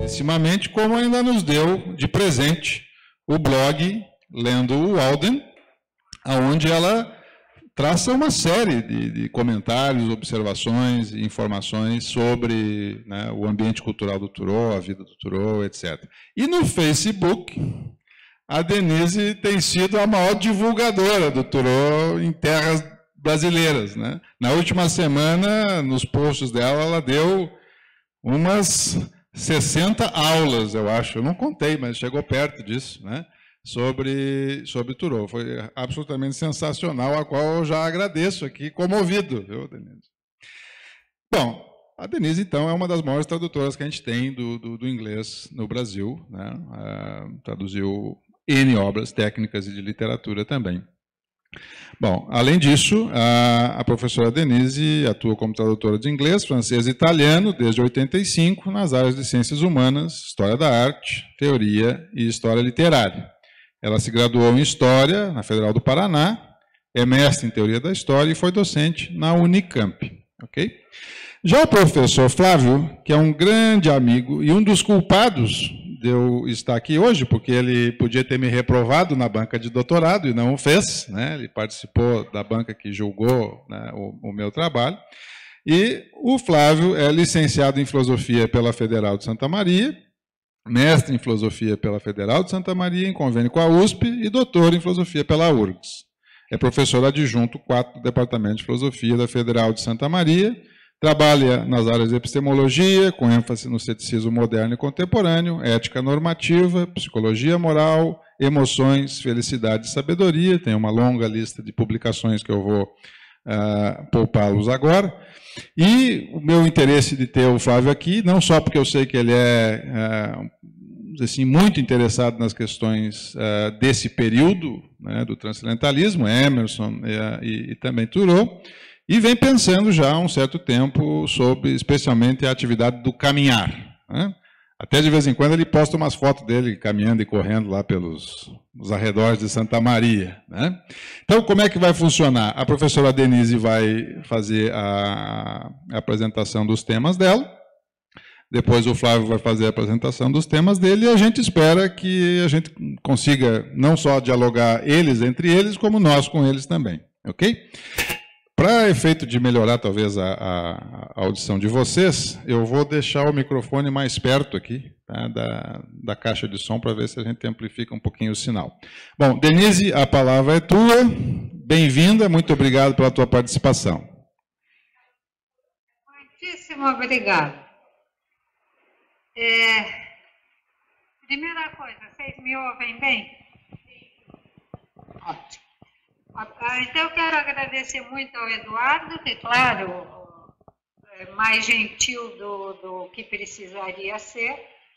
belíssimamente, como ainda nos deu de presente o blog Lendo o Walden, onde ela traça uma série de comentários, observações e informações sobre, né, o ambiente cultural do Thoreau, a vida do Thoreau, etc. E no Facebook, a Denise tem sido a maior divulgadora do Thoreau em terras brasileiras, né? Na última semana, nos posts dela, ela deu umas 60 aulas, eu acho. Eu não contei, mas chegou perto disso, né? Sobre Thoreau. Foi absolutamente sensacional, a qual eu já agradeço aqui, comovido, viu, Denise? Bom, a Denise, então, é uma das maiores tradutoras que a gente tem do inglês no Brasil, né? Traduziu N obras técnicas e de literatura também. Bom, além disso, a professora Denise atua como tradutora de inglês, francês e italiano desde 85 nas áreas de ciências humanas, história da arte, teoria e história literária. Ela se graduou em História na Federal do Paraná, é mestre em Teoria da História e foi docente na Unicamp. Okay? Já o professor Flávio, que é um grande amigo e um dos culpados de eu estar aqui hoje, porque ele podia ter me reprovado na banca de doutorado e não o fez, né? Ele participou da banca que julgou, né, o meu trabalho. E o Flávio é licenciado em Filosofia pela Federal de Santa Maria, mestre em Filosofia pela Federal de Santa Maria, em convênio com a USP, e doutor em Filosofia pela URGS. É professor adjunto 4 do Departamento de Filosofia da Federal de Santa Maria, trabalha nas áreas de epistemologia, com ênfase no ceticismo moderno e contemporâneo, ética normativa, psicologia moral, emoções, felicidade e sabedoria. Tem uma longa lista de publicações que eu vou poupá-los agora. E o meu interesse de ter o Flávio aqui, não só porque eu sei que ele é assim, muito interessado nas questões desse período, né, do transcendentalismo, Emerson e também Thoreau, e vem pensando já há um certo tempo sobre, especialmente, a atividade do caminhar, né? Até de vez em quando ele posta umas fotos dele caminhando e correndo lá pelos arredores de Santa Maria, né? Então, como é que vai funcionar? A professora Denise vai fazer a apresentação dos temas dela, depois o Flávio vai fazer a apresentação dos temas dele, e a gente espera que a gente consiga não só dialogar eles entre eles, como nós com eles também, ok? Para efeito de melhorar, talvez, a audição de vocês, eu vou deixar o microfone mais perto aqui, tá, da caixa de som, para ver se a gente amplifica um pouquinho o sinal. Bom, Denise, a palavra é tua. Bem-vinda, muito obrigado pela tua participação. Muitíssimo obrigado. Primeira coisa, vocês me ouvem bem? Ótimo. Então, eu quero agradecer muito ao Eduardo, que, claro, é mais gentil do que precisaria ser.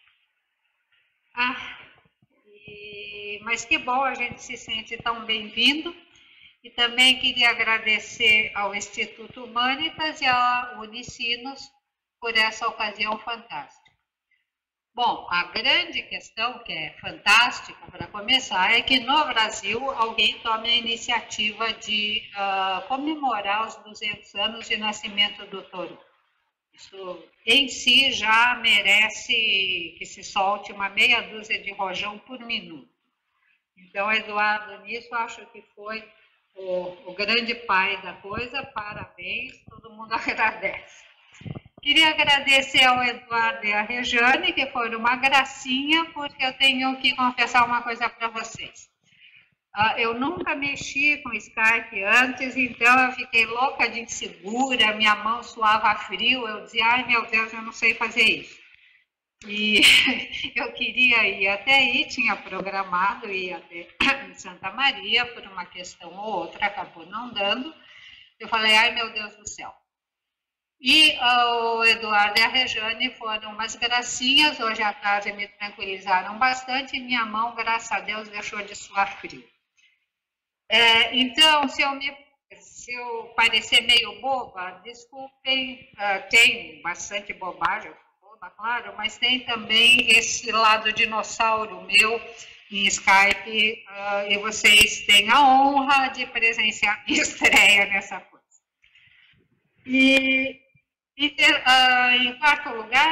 Mas que bom, a gente se sente tão bem-vindo. E também queria agradecer ao Instituto Humanitas e à Unicinos por essa ocasião fantástica. Bom, a grande questão, que é fantástica para começar, é que no Brasil alguém tome a iniciativa de comemorar os 200 anos de nascimento do Thoreau. Isso em si já merece que se solte uma meia dúzia de rojão por minuto. Então, Eduardo, nisso acho que foi o grande pai da coisa. Parabéns, todo mundo agradece. Queria agradecer ao Eduardo e à Rejane, que foram uma gracinha, porque eu tenho que confessar uma coisa para vocês. Eu nunca mexi com Skype antes, então eu fiquei louca de insegura, minha mão suava frio, eu dizia, ai meu Deus, eu não sei fazer isso. E eu queria ir até aí, tinha programado ir até em Santa Maria, por uma questão ou outra, acabou não dando. Eu falei, ai meu Deus do céu. E o Eduardo e a Rejane foram umas gracinhas, hoje à tarde me tranquilizaram bastante, e minha mão, graças a Deus, deixou de suar frio. Então, se eu parecer meio boba, desculpem, tem bastante bobagem, boba, claro, mas tem também esse lado dinossauro meu em Skype, e vocês têm a honra de presenciar minha estreia nessa coisa. Em quarto lugar,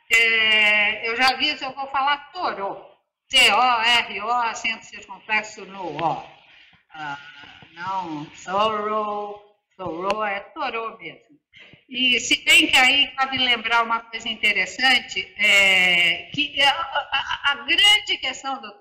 eu já aviso, eu vou falar Toro. T-O-R-O, acento circunflexo no O. Não, Thoreau é Toro mesmo. E se bem que aí cabe lembrar uma coisa interessante, que a grande questão do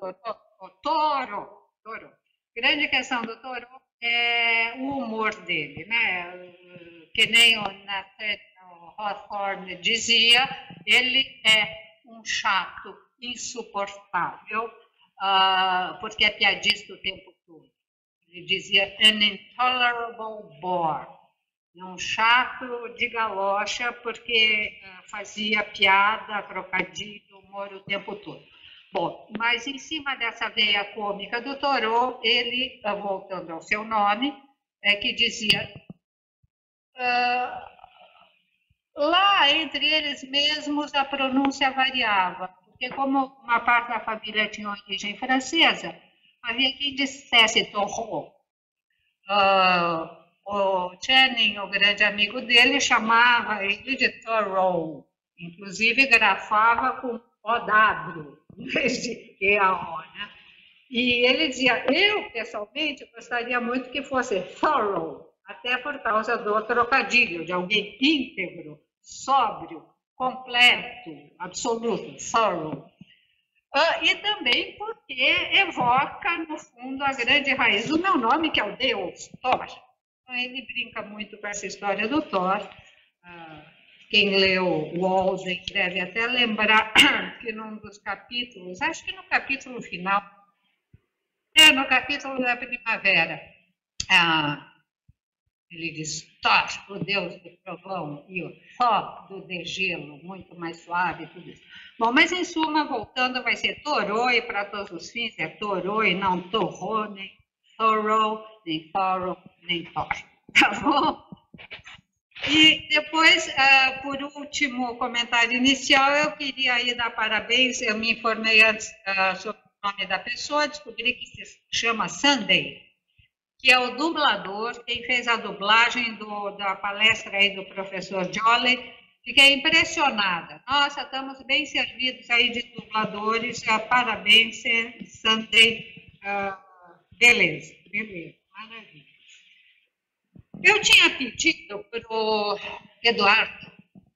Toro, grande questão do Toro é o humor dele, né? Que nem o Nathaniel Hawthorne dizia, ele é um chato insuportável, porque é piadista o tempo todo. Ele dizia an intolerable bore, um chato de galocha, porque fazia piada, trocadilho, humor o tempo todo. Bom, mas em cima dessa veia cômica do Thoreau, ele, voltando ao seu nome, que dizia, lá entre eles mesmos a pronúncia variava, porque como uma parte da família tinha origem francesa, havia quem dissesse Thoreau. O Channing, o grande amigo dele, chamava ele de Thoreau, inclusive grafava com OW, em vez de EAO, né? E ele dizia, eu, pessoalmente, gostaria muito que fosse thorough, até por causa do trocadilho, de alguém íntegro, sóbrio, completo, absoluto, thorough. E também porque evoca, no fundo, a grande raiz do meu nome, que é o Deus, Thor. Ele brinca muito com essa história do Thor. Quem leu Walden deve até lembrar que num dos capítulos, acho que no capítulo final, no capítulo da primavera, ele diz Thor, o deus do trovão, e o Thor do degelo, muito mais suave e tudo isso. Bom, mas em suma, voltando, vai ser Thoreau, e para todos os fins é Thoreau e não Thoreau, nem Thoreau, nem Thoreau, nem Thor. Tá bom? E depois, por último comentário inicial, eu queria aí dar parabéns, eu me informei antes sobre o nome da pessoa, descobri que se chama Sunday, que é o dublador, quem fez a dublagem da palestra aí do professor Jolley. Fiquei impressionada. Nossa, estamos bem servidos aí de dubladores. Parabéns, Sunday. Beleza, maravilha. Eu tinha pedido para o Eduardo,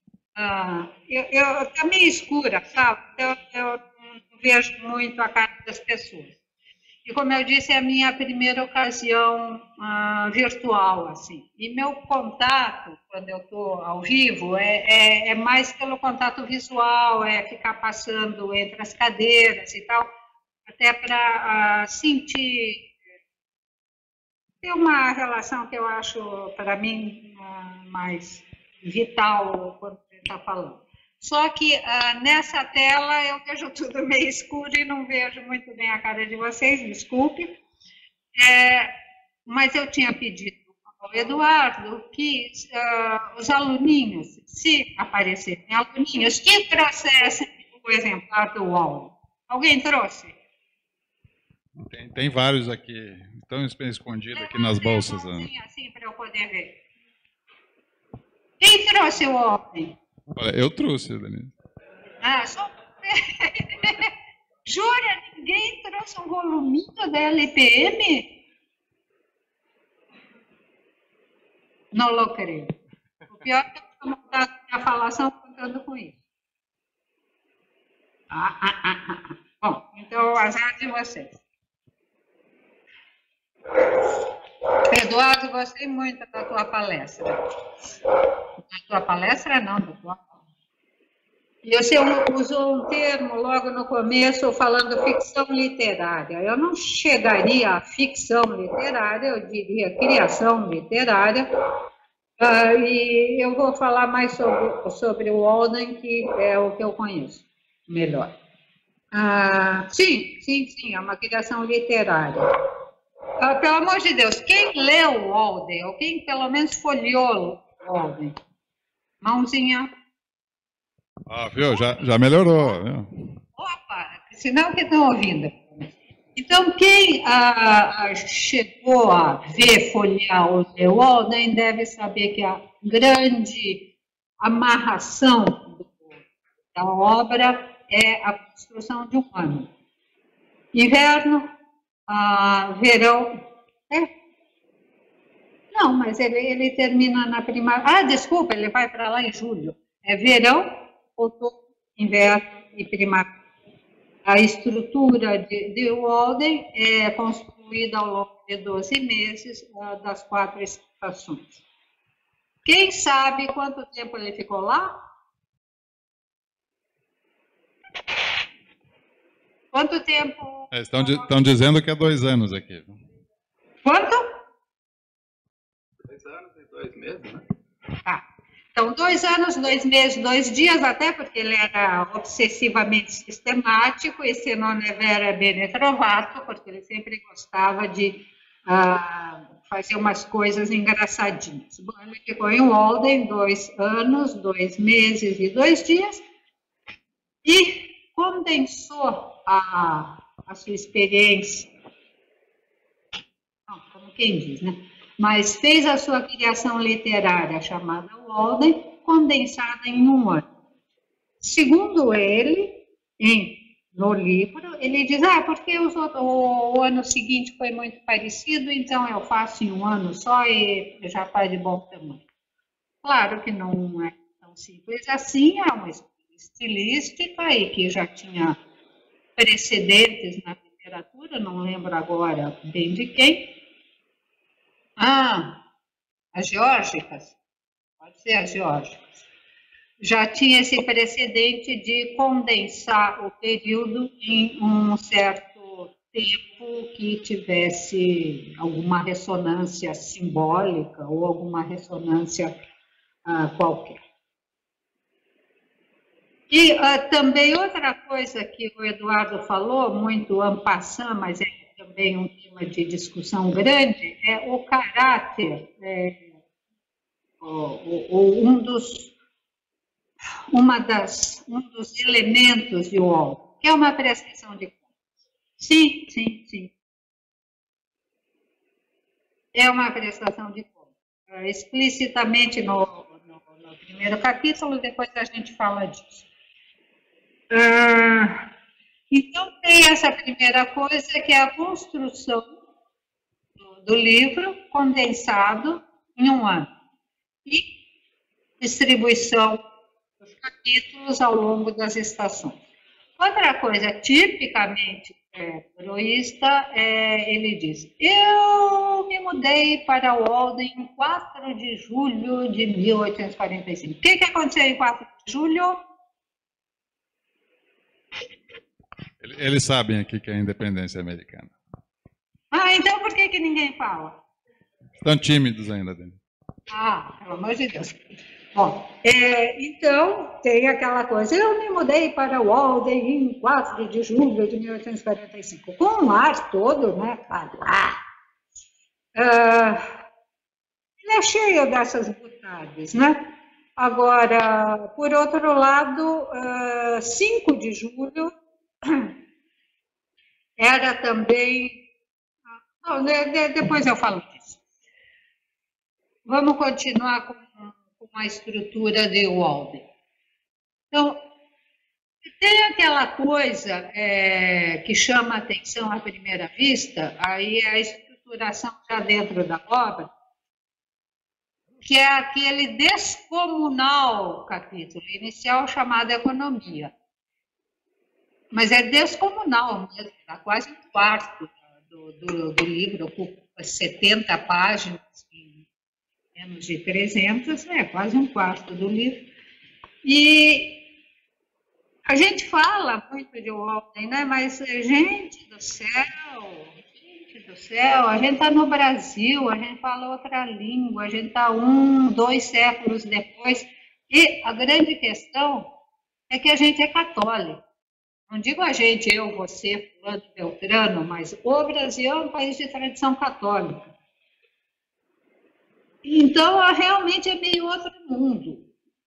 eu tá meio escura, sabe? Eu não vejo muito a cara das pessoas. E, como eu disse, é a minha primeira ocasião virtual, assim. E meu contato, quando eu estou ao vivo, é mais pelo contato visual, é ficar passando entre as cadeiras e tal, até para sentir, ter uma relação que eu acho, para mim, mais vital quando a gente está falando. Só que nessa tela eu vejo tudo meio escuro e não vejo muito bem a cara de vocês, desculpe. Mas eu tinha pedido ao Eduardo que os aluninhos, se aparecerem aluninhos, que trouxessem o exemplar do Walden. Alguém trouxe? Tem vários aqui, estão escondidos aqui nas bolsas. Assim para eu poder ver. Quem trouxe o Walden? Olha, eu trouxe, Denise. Só... Jura, ninguém trouxe um voluminho da LPM? Não lo creio. O pior é que eu estou montando a falação contando com isso. Bom, então, o azar de vocês. Eduardo, gostei muito da tua palestra. Da tua palestra, não, da tua palestra. E você usou um termo logo no começo, falando ficção literária. Eu não chegaria à ficção literária, eu diria criação literária. E eu vou falar mais sobre o Walden, que é o que eu conheço melhor. Sim, é uma criação literária. Pelo amor de Deus, quem leu o Walden, ou quem pelo menos folheou o Walden? Mãozinha. Viu? Já melhorou. Viu? Opa, sinal que estão ouvindo. Então, quem chegou a ver, folhear ou ler o Walden deve saber que a grande amarração da obra é a construção de um ano. Inverno, verão... Não, mas ele termina na primavera. Desculpa, ele vai para lá em julho. É verão, outono, inverno e primavera. A estrutura de Walden é construída ao longo de 12 meses das 4 estações. Quem sabe quanto tempo ele ficou lá? Quanto tempo? Estão dizendo que é 2 anos aqui. Quanto? 2 anos e 2 meses, né? Então, 2 anos, 2 meses, 2 dias, até porque ele era obsessivamente sistemático, e se non è vero è bene trovato, porque ele sempre gostava de fazer umas coisas engraçadinhas. Bom, ele ficou em Walden 2 anos, 2 meses e 2 dias, e condensou a sua experiência, como quem diz, né? Mas fez a sua criação literária, chamada Walden, condensada em 1 ano. Segundo ele, no livro, ele diz, porque o ano seguinte foi muito parecido, então eu faço em 1 ano só e já está de bom tamanho. Claro que não é tão simples assim, é uma estilística e que já tinha precedentes na literatura, não lembro agora bem de quem. As geórgicas, pode ser as geórgicas, já tinha esse precedente de condensar o período em um certo tempo que tivesse alguma ressonância simbólica ou alguma ressonância qualquer. E também outra coisa que o Eduardo falou, muito en passant, mas é também um tema de discussão grande, é o caráter, um dos elementos de Walden, que é uma prestação de contas. Sim. É uma prestação de contas. Explicitamente no primeiro capítulo, depois a gente fala disso. Então, tem essa primeira coisa, que é a construção do livro condensado em 1 ano. E distribuição dos capítulos ao longo das estações. Outra coisa tipicamente proísta, ele diz, eu me mudei para Walden em 4 de julho de 1845. O que aconteceu em 4 de julho? Eles sabem aqui que é a independência americana. Então por que ninguém fala? Estão tímidos ainda dentro. Pelo amor de Deus. Bom, então tem aquela coisa, eu me mudei para Walden em 4 de julho de 1845, com um ar todo, né? Ele é cheio dessas butades, né? Agora, por outro lado, 5 de julho era também... depois eu falo disso. Vamos continuar com a estrutura de Walden. Então, tem aquela coisa que chama a atenção à primeira vista, aí é a estruturação já dentro da obra, que é aquele descomunal capítulo inicial chamado Economia. Mas é descomunal mesmo, dá quase 1/4 do livro, ocupa 70 páginas, em menos de 300, quase 1/4 do livro. E a gente fala muito de Walden, né? Mas, gente do céu, a gente está no Brasil, a gente fala outra língua, a gente está 1, 2 séculos depois, e a grande questão é que a gente é católico. Não digo a gente, eu, você, fulano, beltrano, mas o Brasil é um país de tradição católica. Então, realmente é meio outro mundo.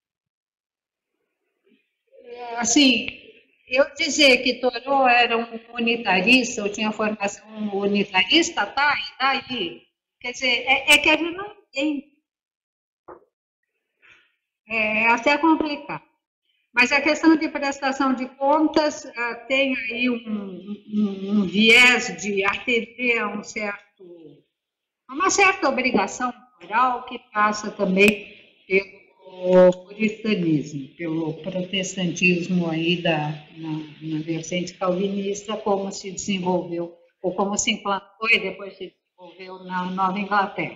Assim, eu dizer que Thoreau era um unitarista, ou tinha formação unitarista, tá, e daí? Quer dizer, é que a gente não entende. É até complicado. Mas a questão de prestação de contas tem aí um viés de atender a uma certa obrigação moral que passa também pelo puritanismo, pelo protestantismo aí na vertente calvinista, como se desenvolveu, ou como se implantou e depois se desenvolveu na Nova Inglaterra.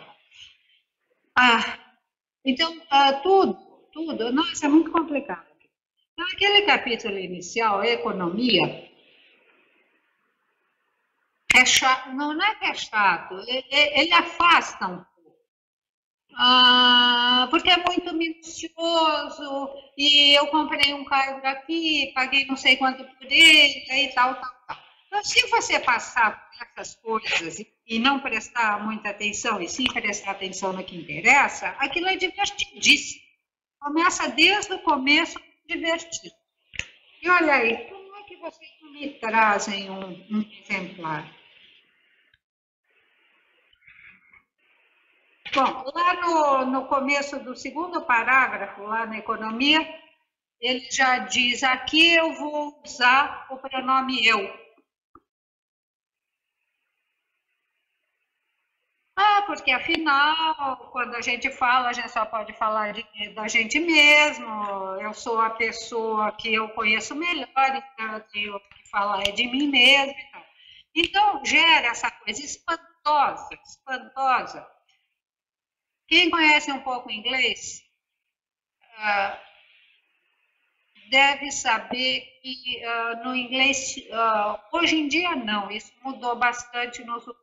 Então, tudo, nossa, é muito complicado. Então, aquele capítulo inicial, a economia, é chato, não é que é chato, ele afasta um pouco. Porque é muito minucioso, e eu comprei um cargo aqui, paguei não sei quanto por ele, e tal. Então, se você passar por essas coisas e não prestar muita atenção, e sim prestar atenção no que interessa, aquilo é divertidíssimo. Começa desde o começo divertido. E olha aí, como é que vocês me trazem um exemplar? Bom, lá no começo do segundo parágrafo, lá na economia, ele já diz, aqui eu vou usar o pronome eu. Porque afinal, quando a gente fala, a gente só pode falar da gente mesmo, eu sou a pessoa que eu conheço melhor, então eu tenho que falar de mim mesmo e tal. Então, gera essa coisa espantosa. Quem conhece um pouco inglês deve saber que no inglês, hoje em dia não, isso mudou bastante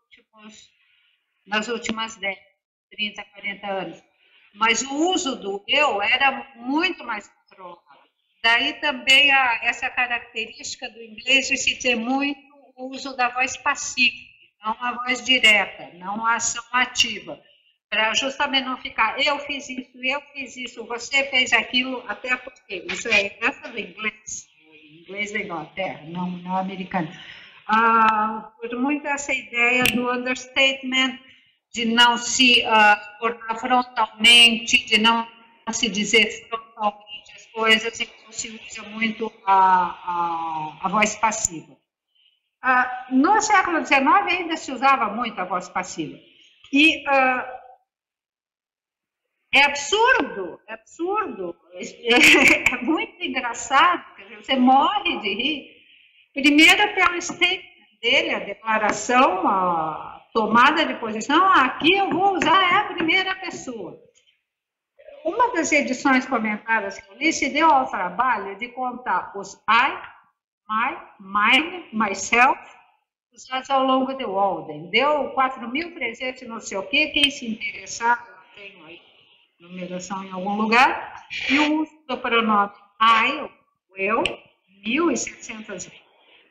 nas últimas 10, 30, 40 anos. Mas o uso do eu era muito mais controlado. Daí também essa característica do inglês de se ter muito o uso da voz passiva, não a voz direta, não a ação ativa. Para justamente não ficar, eu fiz isso, você fez aquilo, até porque isso é essa do inglês da Inglaterra, não americano. Por muito essa ideia do understatement, de não se abordar frontalmente, de não se dizer frontalmente as coisas, e não se usa muito a voz passiva. No século XIX ainda se usava muito a voz passiva. E é absurdo, é muito engraçado, você morre de rir. Primeiro pelo statement dele, a declaração, a tomada de posição, aqui eu vou usar a primeira pessoa. Uma das edições comentadas que eu li se deu ao trabalho de contar os I, my, mine, myself, usados ao longo de Walden. Deu 4.300 não sei o quê, quem se interessar, eu tenho aí numeração em algum lugar, e o uso do pronome I, eu, 1.700 vezes.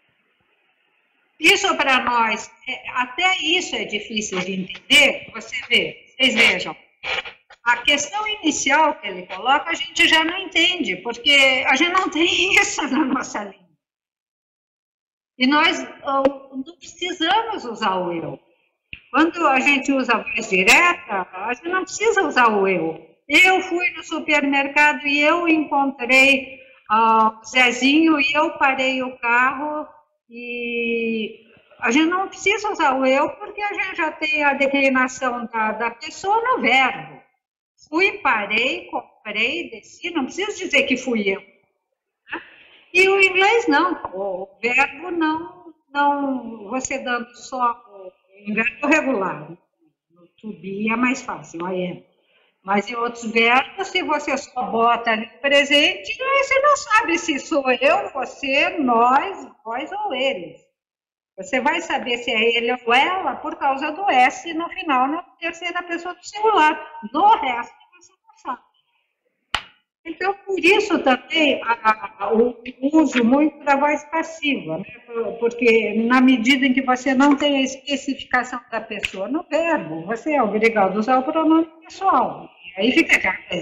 Isso para nós, até isso é difícil de entender, vocês vejam, a questão inicial que ele coloca a gente já não entende, porque a gente não tem isso na nossa língua. E nós não precisamos usar o eu. Quando a gente usa a voz direta, a gente não precisa usar o eu. Eu fui no supermercado e eu encontrei o Zezinho e eu parei o carro. E a gente não precisa usar o eu, porque a gente já tem a declinação da pessoa no verbo. Fui, parei, comprei, desci, não preciso dizer que fui eu. Né? E o inglês não, o verbo não você dando só em verbo regular. No to be é mais fácil, I am. Mas em outros verbos, se você só bota ali presente, você não sabe se sou eu, você, nós, vós ou eles. Você vai saber se é ele ou ela por causa do S no final, na terceira pessoa do singular. No resto, você não sabe. Então, por isso também o uso muito da voz passiva, né? Porque na medida em que você não tem a especificação da pessoa no verbo, você é obrigado a usar o pronome pessoal. E aí fica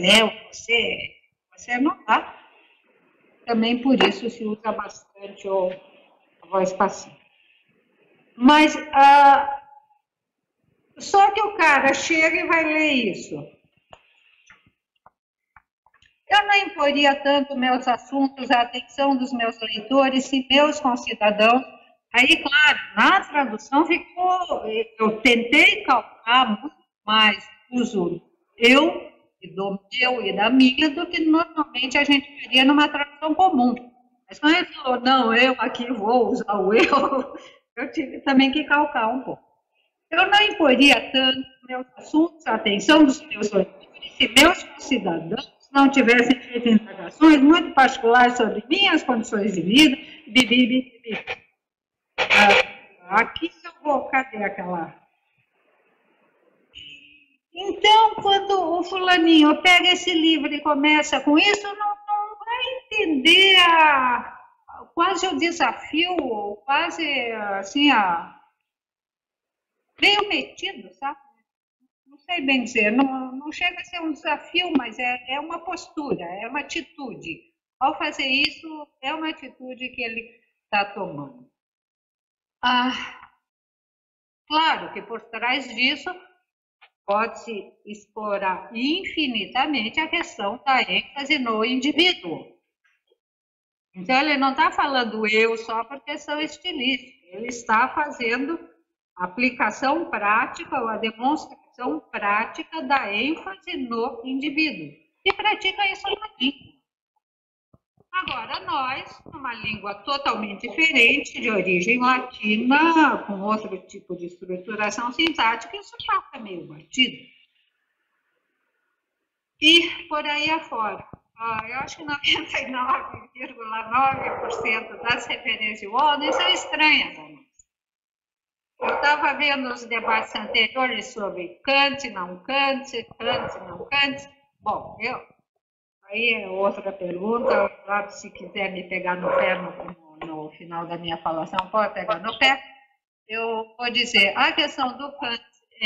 você não dá. Também por isso se usa bastante a voz passiva. Mas só que o cara chega e vai ler isso. Eu não imporia tanto meus assuntos à atenção dos meus leitores e meus concidadãos. Aí, claro, na tradução ficou, eu tentei calcar muito mais uso eu e do meu e da minha do que normalmente a gente faria numa tradução comum. Mas quando ele falou, não, eu aqui vou usar o eu tive também que calcar um pouco. Eu não imporia tanto meus assuntos à atenção dos meus leitores se meus concidadãos não tivessem feito indagações muito particulares sobre minhas condições de vida, aqui eu vou, cadê aquela? Então, quando o fulaninho pega esse livro e começa com isso, não vai entender quase o desafio, quase assim, meio metido, sabe? Não sei bem dizer, não chega a ser um desafio, mas é uma postura, é uma atitude. Ao fazer isso, é uma atitude que ele está tomando. Claro que por trás disso pode-se explorar infinitamente a questão da ênfase no indivíduo. Então, ele não está falando eu só por questão estilística, ele está fazendo a aplicação prática ou a demonstração prática da ênfase no indivíduo. E pratica isso na língua. Agora, nós, numa língua totalmente diferente, de origem latina, com outro tipo de estruturação sintática, isso passa meio batido. E por aí afora. Eu acho que 99,9% das referências de Walden são estranhas a nós. Eu estava vendo os debates anteriores sobre Kant, não Kant, Kant, não Kant. Bom, aí é outra pergunta. Claro, se quiser me pegar no pé no final da minha falação, pode pegar no pé. Eu vou dizer, a questão do Kant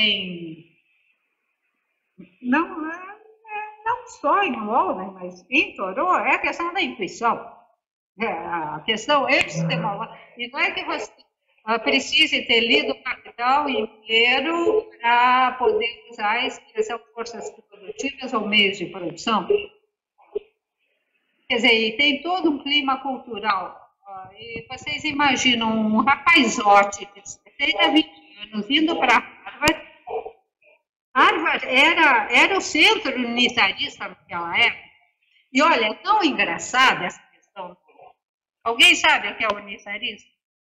não só em Walden, mas em Thoreau, é a questão da intuição. A questão epistemológica. E não é que você precise ter lido o Capital inteiro para poder usar a expressão forças produtivas ou meios de produção. Quer dizer, e tem todo um clima cultural. E vocês imaginam um rapazote de 16 a 20 anos indo para Harvard. Harvard era o centro unitarista naquela época. E olha, é tão engraçada essa questão. Alguém sabe o que é o unitarismo?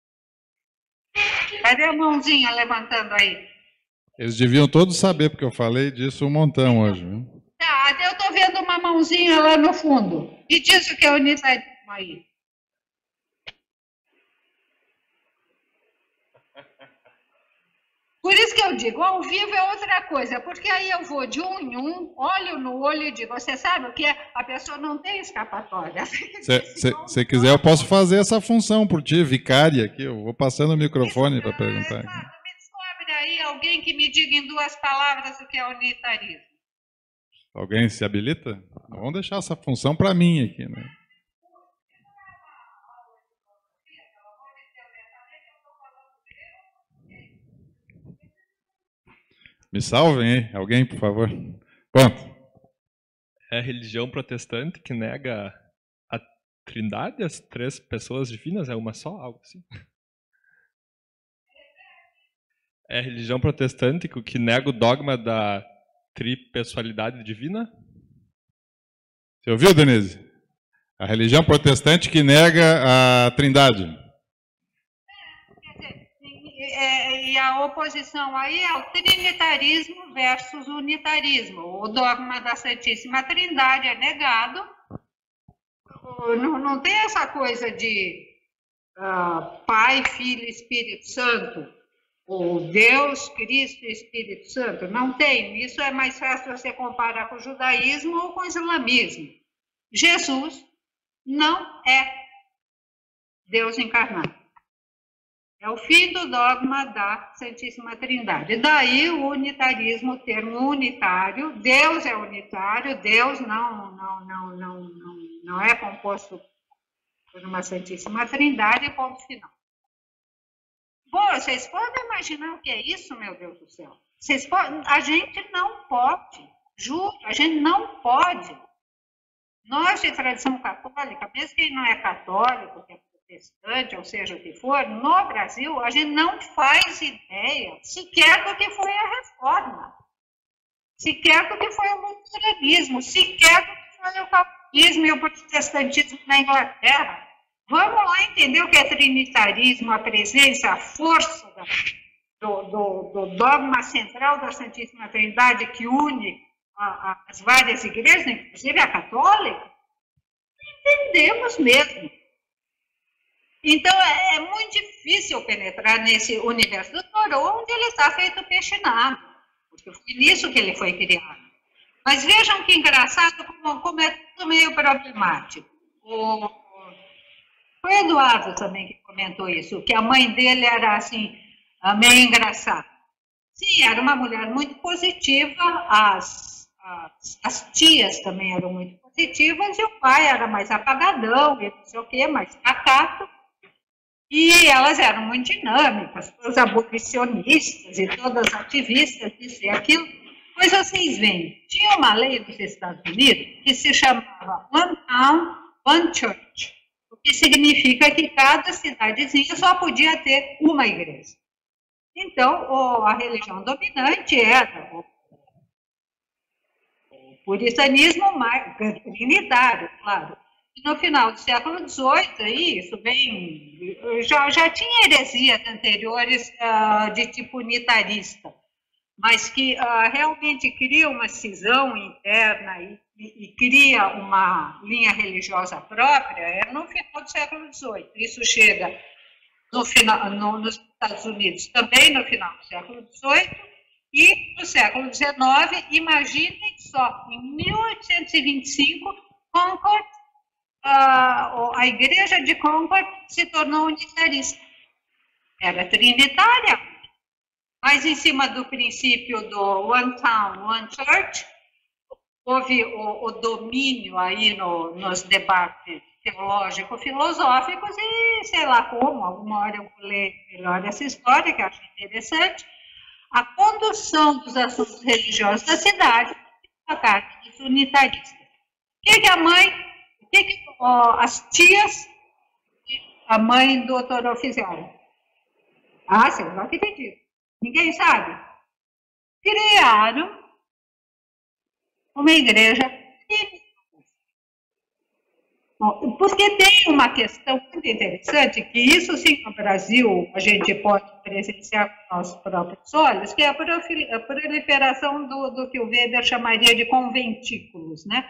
Cadê a mãozinha levantando aí? Eles deviam todos saber, porque eu falei disso um montão hoje. Viu? Tá, eu estou vendo uma mãozinha lá no fundo. E diz o que é unitarismo aí. Por isso que eu digo, ao vivo é outra coisa, porque aí eu vou de um em um, olho no olho e digo, você sabe o que é? A pessoa não tem escapatória. Se quiser, eu posso fazer essa função por ti, vicária aqui, eu vou passando o microfone para perguntar. Me descobre aí alguém que me diga em 2 palavras o que é unitarismo. Alguém se habilita? Vamos deixar essa função para mim aqui, né? Me salvem, hein? Alguém, por favor. Pronto. É a religião protestante que nega a trindade, as 3 pessoas divinas, é uma só, algo assim. É a religião protestante que nega o dogma da tripessoalidade divina. Você ouviu, Denise? A religião protestante que nega a trindade. E a oposição aí é o trinitarismo versus unitarismo. O dogma da Santíssima Trindade é negado. Não tem essa coisa de Pai, Filho e Espírito Santo, ou Deus, Cristo e Espírito Santo. Não tem. Isso é mais fácil você comparar com o judaísmo ou com o islamismo. Jesus não é Deus encarnado. É o fim do dogma da Santíssima Trindade. Daí o unitarismo, o termo unitário, Deus é unitário, Deus não é composto por uma Santíssima Trindade, ponto final. Bom, vocês podem imaginar o que é isso, meu Deus do céu? A gente não pode, juro, a gente não pode Nós, de tradição católica, mesmo quem não é católico, que é protestante, ou seja o que for, no Brasil, a gente não faz ideia sequer do que foi a reforma, sequer do que foi o luteranismo, sequer do que foi o calvinismo e o protestantismo na Inglaterra. Vamos lá entender o que é trinitarismo, a presença, a força do dogma central da Santíssima Trindade que une as várias igrejas, inclusive a católica. Entendemos mesmo. Então, é muito difícil penetrar nesse universo do Torô, onde ele está feito peixe na água, porque foi nisso que ele foi criado. Mas vejam que engraçado como é tudo meio problemático. Foi o Eduardo também que comentou isso, que a mãe dele era assim, meio engraçada. Sim, era uma mulher muito positiva, as tias também eram muito positivas, e o pai era mais apagadão, e não sei o quê, mais pacato. E elas eram muito dinâmicas, todas abolicionistas e todas ativistas, isso e aquilo. Pois vocês veem, tinha uma lei dos Estados Unidos que se chamava One Town, One Church, o que significa que cada cidadezinha só podia ter uma igreja. Então, a religião dominante era o puritanismo mais trinitário, claro. E no final do século XVIII, isso bem, já tinha heresias anteriores de tipo unitarista, mas que realmente cria uma cisão interna e cria uma linha religiosa própria, no final do século XVIII. Isso chega nos Estados Unidos também no final do século XVIII, e no século XIX, imaginem só, em 1825, Concord, a igreja de Concord se tornou unitarista. Era trinitária, mas em cima do princípio do One Town, One Church, houve o domínio aí nos debates teológico-filosóficos e, sei lá como, alguma hora eu vou ler melhor essa história, que eu acho interessante, a condução dos assuntos religiosos da cidade a carta dos unitaristas. O que a mãe, as tias, a mãe do Torô fizeram? Vocês vão acreditar. Ninguém sabe. Criaram uma igreja. Porque tem uma questão muito interessante, que isso sim no Brasil a gente pode presenciar com nossos próprios olhos, que é a proliferação do que o Weber chamaria de conventículos, né?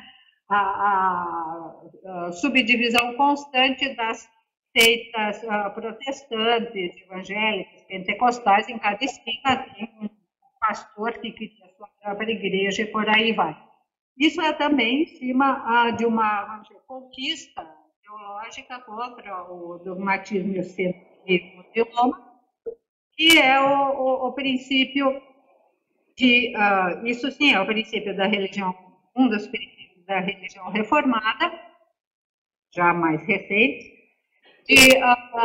A subdivisão constante das seitas protestantes, evangélicas, pentecostais, em cada esquina tem um pastor que cria a sua própria igreja e por aí vai. Isso é também em cima de uma, vamos dizer, conquista teológica contra o dogmatismo e o centrismo de Roma, que é o princípio de, isso sim é o princípio da religião, um dos princípios da religião reformada, já mais recente, e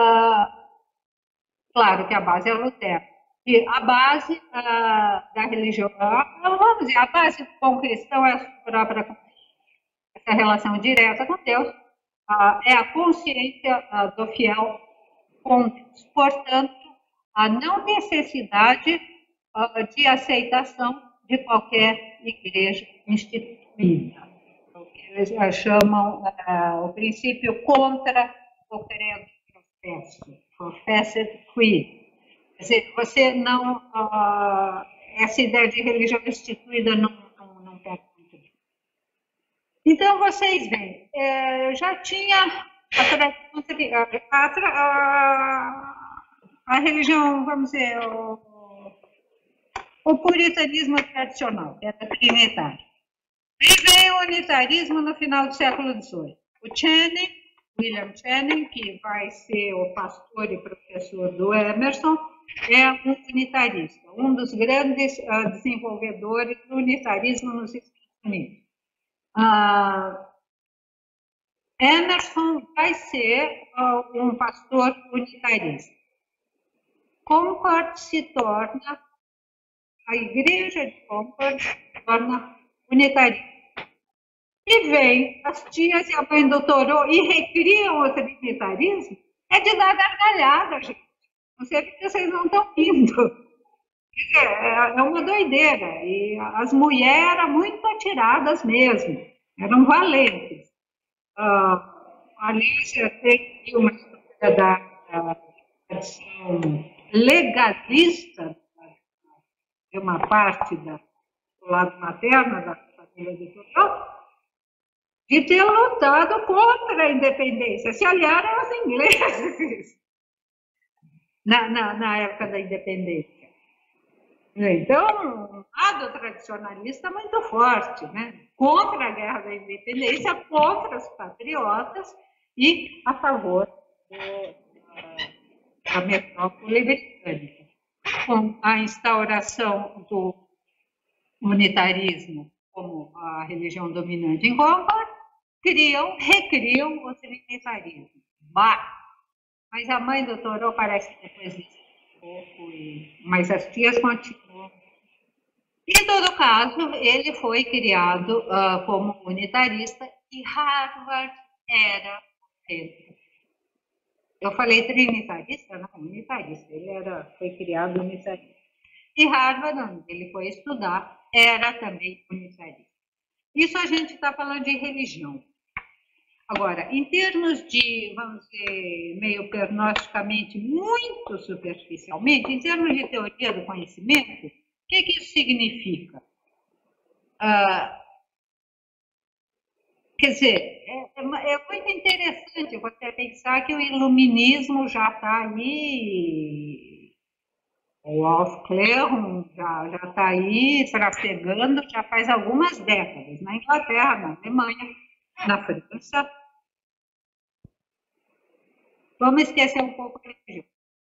claro que a base é Lutero. E a base da religião, vamos dizer, a base do bom cristão é a própria essa relação direta com Deus, é a consciência do fiel com Deus. Portanto, a não necessidade de aceitação de qualquer igreja instituída. O que eles chamam o princípio contra o credo professed creed. Quer dizer, você não. Essa ideia de religião instituída não pega muito bem. Então, vocês veem, já tinha a religião, vamos dizer, o puritanismo tradicional, que era trinitário. E vem o unitarismo no final do século XVIII. O Channing, William Channing, que vai ser o pastor e professor do Emerson, é um unitarista, um dos grandes desenvolvedores do unitarismo nos Estados Unidos. Emerson vai ser um pastor unitarista. Concord se torna, a igreja de Concord se torna unitarista. E vem as tias e a mãe do Torô e recriam o trinitarismo, é de dar gargalhada, gente. Não sei porque vocês não estão indo. É uma doideira. E as mulheres eram muito atiradas mesmo, eram valentes. Aliás, tem uma história da tradição legalista de uma parte do lado materno da família de Toró, de ter lutado contra a independência, se aliaram aos ingleses na época da independência. Então, um lado tradicionalista muito forte, né? Contra a guerra da independência, contra os patriotas e a favor da metrópole britânica. Com a instauração do unitarismo como a religião dominante em Roma, recriam o trinitarismo. Mas a mãe do Torô parece que depois disso um pouco, mas as tias continuam. Em todo caso, ele foi criado como unitarista e Harvard era o centro. Eu falei trinitarista? Não, unitarista. Ele foi criado unitarista. E Harvard, onde ele foi estudar, era também unitarista. Isso a gente está falando de religião. Agora, em termos de, vamos dizer, meio pernocticamente, muito superficialmente, em termos de teoria do conhecimento, o que isso significa? Quer dizer, é muito interessante você pensar que o iluminismo já está aí, o Aufklärung já está aí trafegando já faz algumas décadas, na Inglaterra, na Alemanha, na França. Vamos esquecer um pouco a religião.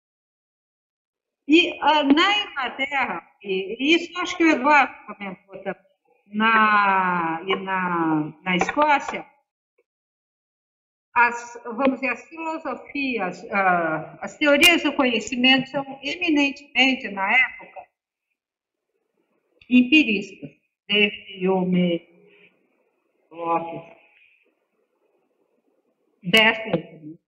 E na Inglaterra, e isso acho que o Eduardo comentou também, na Escócia, vamos dizer, as filosofias, as teorias do conhecimento são eminentemente, na época, empiristas. David Hume, Locke, Descartes.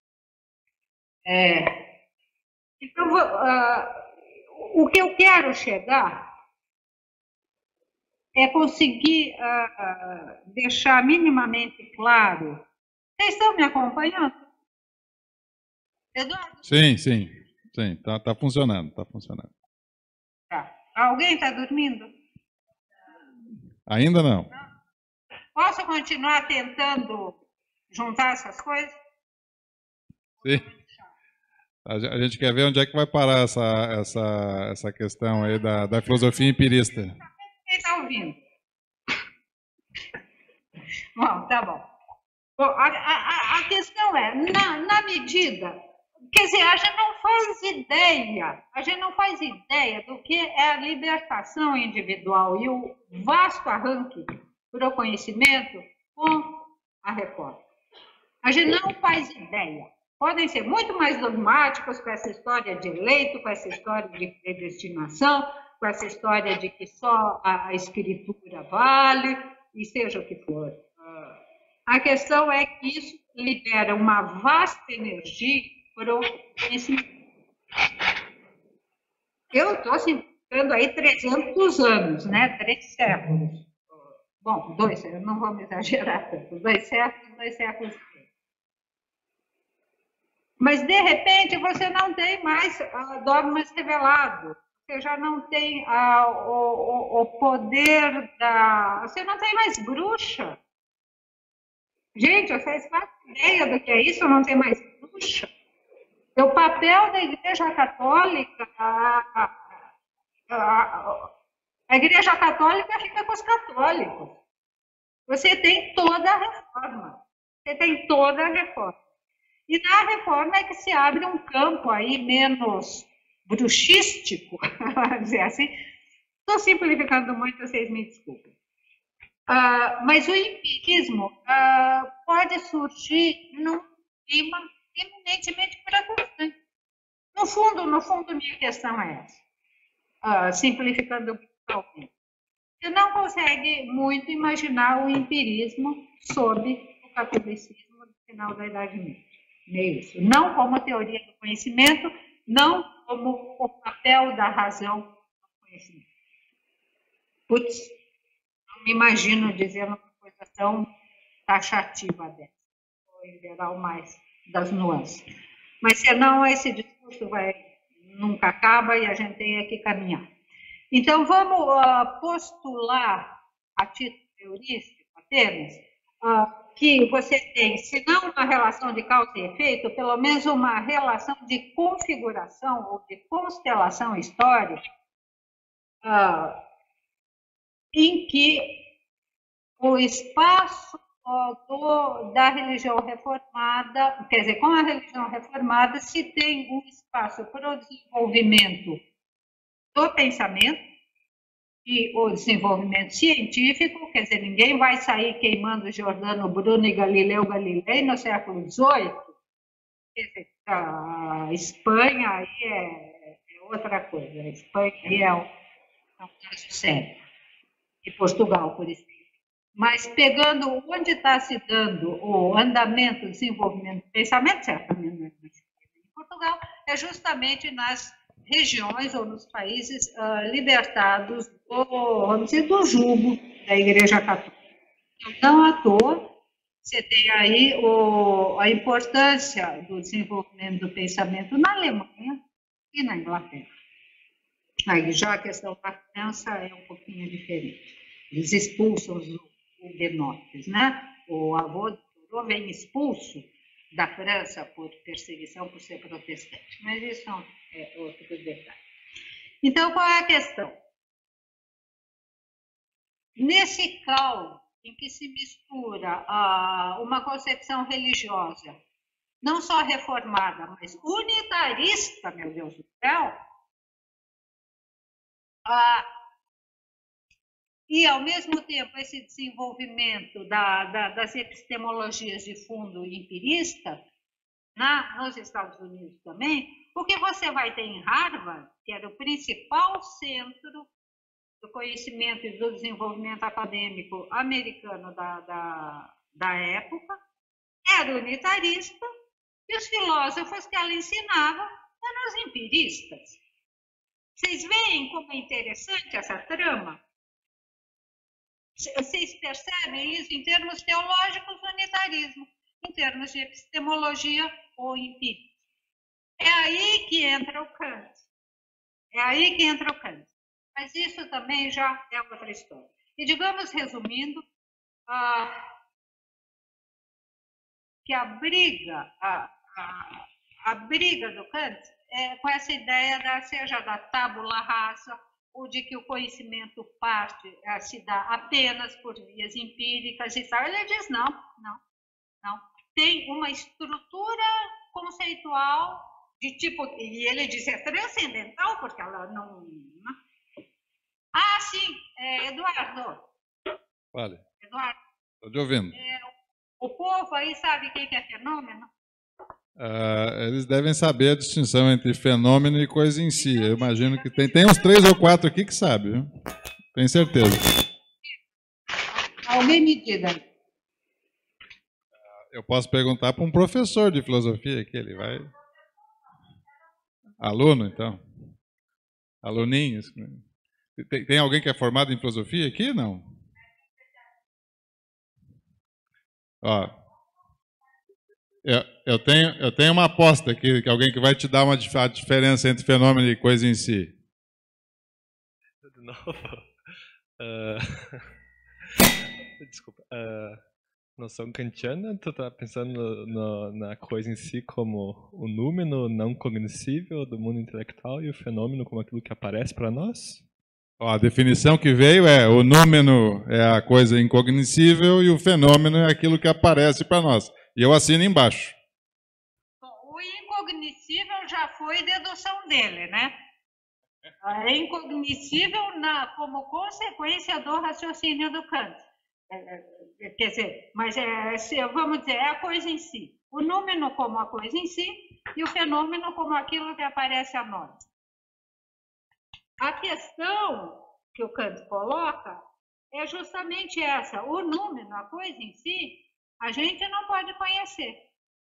Então, o que eu quero chegar é conseguir deixar minimamente claro. Vocês estão me acompanhando? Eduardo? Sim. Tá funcionando, tá funcionando. Tá. Alguém está dormindo? Ainda não. Posso continuar tentando juntar essas coisas? Sim. A gente quer ver onde é que vai parar essa questão aí da filosofia empirista. Quem está ouvindo? Bom, tá bom. Bom, a questão é, na medida, quer dizer, a gente não faz ideia do que é a libertação individual e o vasto arranque para o conhecimento com a reforma. A gente não faz ideia. Podem ser muito mais dogmáticos com essa história de eleito, com essa história de predestinação, com essa história de que só a escritura vale, e seja o que for. A questão é que isso libera uma vasta energia para o conhecimento. Eu estou citando aí 300 anos, né? 3 séculos. Bom, 2, eu não vou me exagerar tanto. 2 séculos. Mas, de repente, você não tem mais dogmas revelados. Você já não tem o poder da... Você não tem mais bruxa. Gente, vocês fazem ideia do que é isso? Não tem mais bruxa. O papel da Igreja Católica... A Igreja Católica fica com os católicos. Você tem toda a reforma. E na reforma é que se abre um campo aí menos bruxístico, vamos dizer assim. Estou simplificando muito, vocês me desculpem. Mas o empirismo pode surgir num clima eminentemente preocupante. No fundo, minha questão é essa. Simplificando totalmente. Você não consegue muito imaginar o empirismo sob o catolicismo do final da Idade Média. Nem isso. Não como teoria do conhecimento, não como o papel da razão no conhecimento. Putz, não me imagino dizendo uma coisa tão taxativa dessa, ou em geral mais das nuances. Mas senão esse discurso nunca acaba e a gente tem que caminhar. Então vamos postular a título heurístico apenas que você tem, se não uma relação de causa e efeito, pelo menos uma relação de configuração ou de constelação histórica em que o espaço da religião reformada, quer dizer, com a religião reformada, se tem um espaço para o desenvolvimento do pensamento e o desenvolvimento científico, quer dizer, ninguém vai sair queimando Giordano Bruno e Galileu Galilei no século XVIII. Quer dizer, a Espanha aí é outra coisa, a Espanha aí é um caso sério, e Portugal, por exemplo. Mas pegando onde está se dando o andamento, o desenvolvimento do pensamento, certamente não é em Portugal, é justamente nas regiões ou nos países libertados vamos dizer, do jugo da Igreja Católica. Então, não à toa, você tem aí a importância do desenvolvimento do pensamento na Alemanha e na Inglaterra. Aí já a questão da França é um pouquinho diferente. Eles expulsam os huguenotes, né? O avô do Thoreau vem expulso da França por perseguição por ser protestante, mas isso é outro detalhe. Então, qual é a questão? Nesse caldo em que se mistura uma concepção religiosa, não só reformada, mas unitarista, meu Deus do céu, e, ao mesmo tempo, esse desenvolvimento das epistemologias de fundo empirista, nos Estados Unidos também, o que você vai ter em Harvard, que era o principal centro do conhecimento e do desenvolvimento acadêmico americano da época, era unitarista, e os filósofos que ela ensinava eram os empiristas. Vocês veem como é interessante essa trama? Vocês percebem isso em termos teológicos, unitarismo, em termos de epistemologia ou empirismo. É aí que entra o Kant. É aí que entra o Kant. Mas isso também já é outra história. E digamos, resumindo, que a briga do Kant é com essa ideia seja da tábula rasa, ou de que o conhecimento se dá apenas por vias empíricas e tal. Ele diz, não. Tem uma estrutura conceitual de tipo, e ele diz, é transcendental, porque ela não... sim, Eduardo. Vale. Eduardo. Estou te ouvindo. O povo aí sabe o que é fenômeno? Eles devem saber a distinção entre fenômeno e coisa em si. Eu imagino que tem uns 3 ou 4 aqui que sabem, viu? Tenho certeza. Alguém me diga. Eu posso perguntar para um professor de filosofia que ele vai... Aluno, então. Aluninhos. Tem alguém que é formado em filosofia aqui? Não. Ó, eu tenho uma aposta aqui, que alguém que vai te dar a diferença entre fenômeno e coisa em si. De novo. Desculpa. Noção kantiana, tu está pensando na coisa em si como o númeno não cognoscível do mundo intelectual e o fenômeno como aquilo que aparece para nós? A definição que veio é: o númeno é a coisa incognoscível e o fenômeno é aquilo que aparece para nós. E eu assino embaixo. Bom, o incognoscível já foi dedução dele, né? É incognoscível como consequência do raciocínio do Kant. Quer dizer, mas vamos dizer, é a coisa em si. O número como a coisa em si e o fenômeno como aquilo que aparece a nós. A questão que o Kant coloca é justamente essa. O número, a coisa em si, a gente não pode conhecer.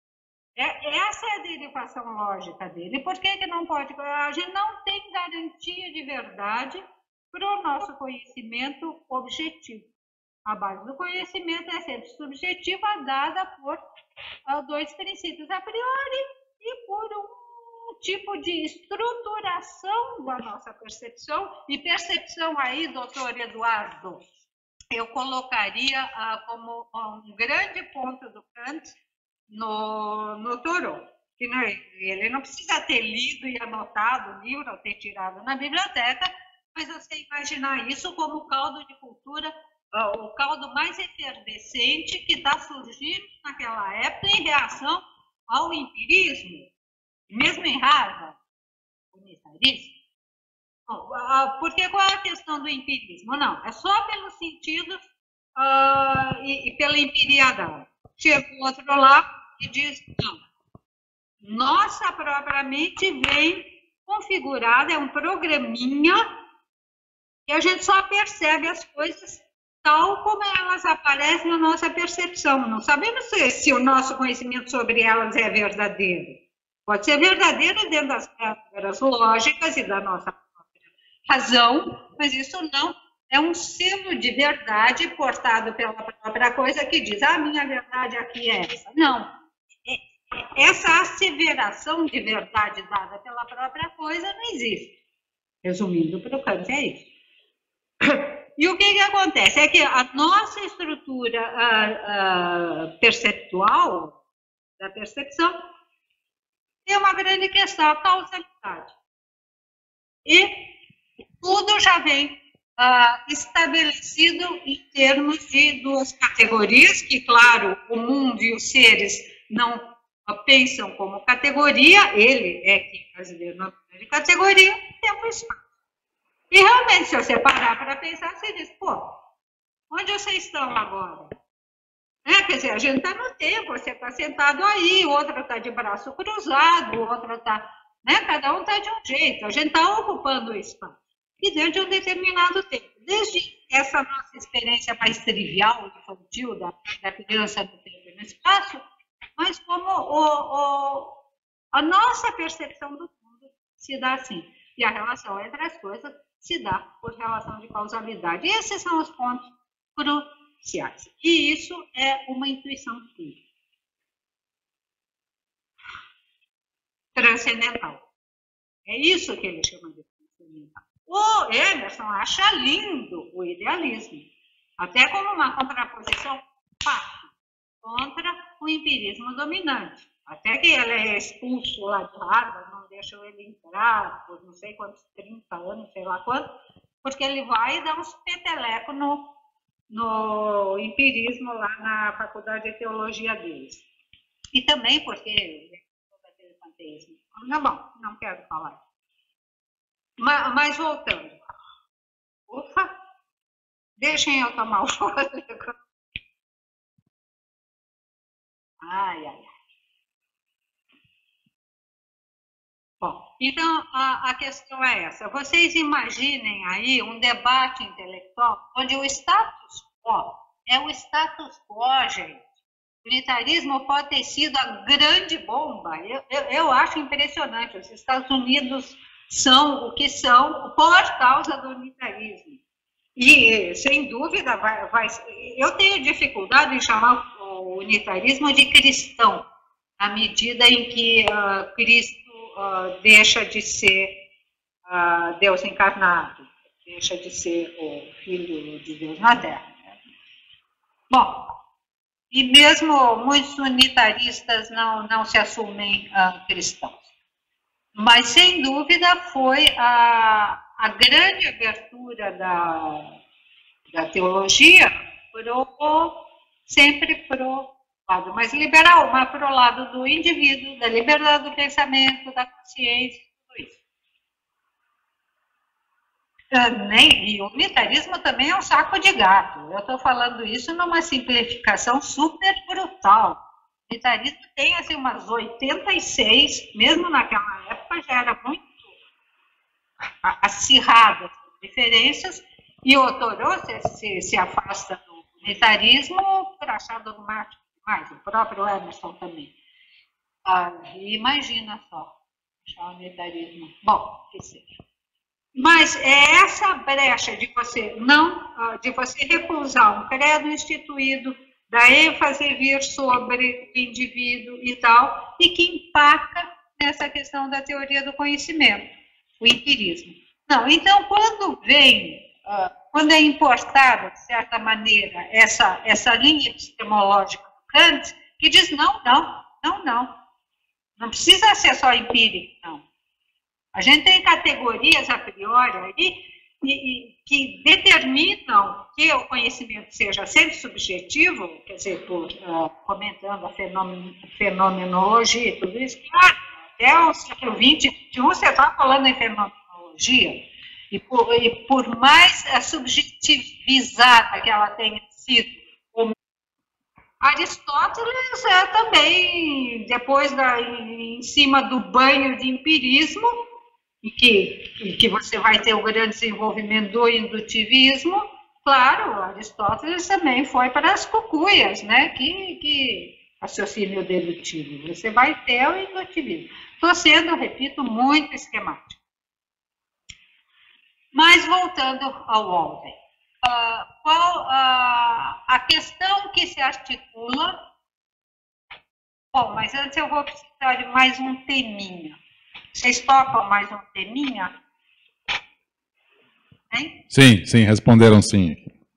Essa é a derivação lógica dele. Por que não pode? A gente não tem garantia de verdade para o nosso conhecimento objetivo. A base do conhecimento é sempre subjetiva, dada por dois princípios a priori e por um tipo de estruturação da nossa percepção. E percepção aí, doutor Eduardo, eu colocaria como um grande ponto do Kant no Thoreau, que ele não precisa ter lido e anotado o livro ou ter tirado na biblioteca, mas você imaginar isso como o caldo de cultura, o caldo mais efervescente que está surgindo naquela época em reação ao empirismo, mesmo em Harvard, unitarismo. Porque qual é a questão do empirismo? Não, é só pelos sentidos e pela empiriadade. Chega o outro lá e diz, não, nossa própria mente vem configurada, é um programinha, e a gente só percebe as coisas tal como elas aparecem na nossa percepção. Não sabemos se o nosso conhecimento sobre elas é verdadeiro. Pode ser verdadeiro dentro das regras lógicas e da nossa própria razão, mas isso não é um selo de verdade portado pela própria coisa que diz, a minha verdade aqui é essa. Não. Essa asseveração de verdade dada pela própria coisa não existe. Resumindo para o Kant, é isso. E o que acontece? É que a nossa estrutura perceptual, da percepção, tem uma grande questão, a causalidade. E tudo já vem estabelecido em termos de duas categorias, que, claro, o mundo e os seres não pensam como categoria, ele é que faz denomina de categoria, tempo e espaço. E realmente, se você parar para pensar, você diz, pô, onde vocês estão agora? Quer dizer, a gente está no tempo, você está sentado aí, o outro está de braço cruzado, o outro está, cada um está de um jeito, a gente está ocupando o espaço. E dentro de um determinado tempo. Desde essa nossa experiência mais trivial, infantil, da criança no tempo e no espaço, mas como a nossa percepção do mundo se dá assim. E a relação entre as coisas se dá por relação de causalidade. E esses são os pontos cruciais. E isso é uma intuição física. Transcendental. É isso que ele chama de transcendental. O Emerson acha lindo o idealismo, até como uma contraposição fácil contra o empirismo dominante. Até que ele é expulso lá de Harvard, não deixam ele entrar por não sei quantos, 30 anos, sei lá quanto, porque ele vai dar uns petelecos no empirismo lá na faculdade de teologia deles. E também porque aquele panteísmo. Não, bom, não quero falar. Mas voltando. Ufa! Deixem eu tomar o fôlego. Ai, ai, ai. Bom, então a questão é essa. Vocês imaginem aí um debate intelectual onde o status quo é o status quo, gente. O unitarismo pode ter sido a grande bomba. Eu acho impressionante. Os Estados Unidos são o que são por causa do unitarismo. E, sem dúvida, eu tenho dificuldade em chamar o unitarismo de cristão, à medida em que Cristo deixa de ser Deus encarnado, deixa de ser o Filho de Deus na Terra. Bom, e mesmo muitos unitaristas não se assumem cristãos. Mas, sem dúvida, foi a grande abertura da teologia sempre para o lado mais liberal, mas para o lado do indivíduo, da liberdade do pensamento, da consciência, tudo isso. E o unitarismo também é um saco de gato. Eu estou falando isso numa simplificação super brutal. O unitarismo tem assim, umas 86, mesmo naquela época já era muito acirrada as diferenças, E o Thoreau se afasta do unitarismo por achar dogmático demais, o próprio Emerson também. Imagina só, achar o unitarismo. Bom, que seja. Mas é essa brecha de você recusar um credo instituído, da ênfase vir sobre o indivíduo e tal, e que empaca nessa questão da teoria do conhecimento, o empirismo. Não, então, quando é importada, de certa maneira, essa linha epistemológica do Kant, que diz não precisa ser só empírico, não. A gente tem categorias a priori aí que determinam que o conhecimento seja sempre subjetivo, quer dizer, comentando a fenomenologia e tudo isso, claro, até o século XX, XXI, você está falando em fenomenologia, e por mais subjetivizada que ela tenha sido, Aristóteles também, depois em cima do banho de empirismo, e que você vai ter o grande desenvolvimento do indutivismo, claro, Aristóteles também foi para as cucuias, né? Que raciocínio dedutivo. Você vai ter o indutivismo. Estou sendo, repito, muito esquemático. Mas voltando ao Walden, qual a questão que se articula? Bom, mas antes eu vou precisar de mais um teminha. Vocês topam mais um teminha? Hein? Sim, responderam sim.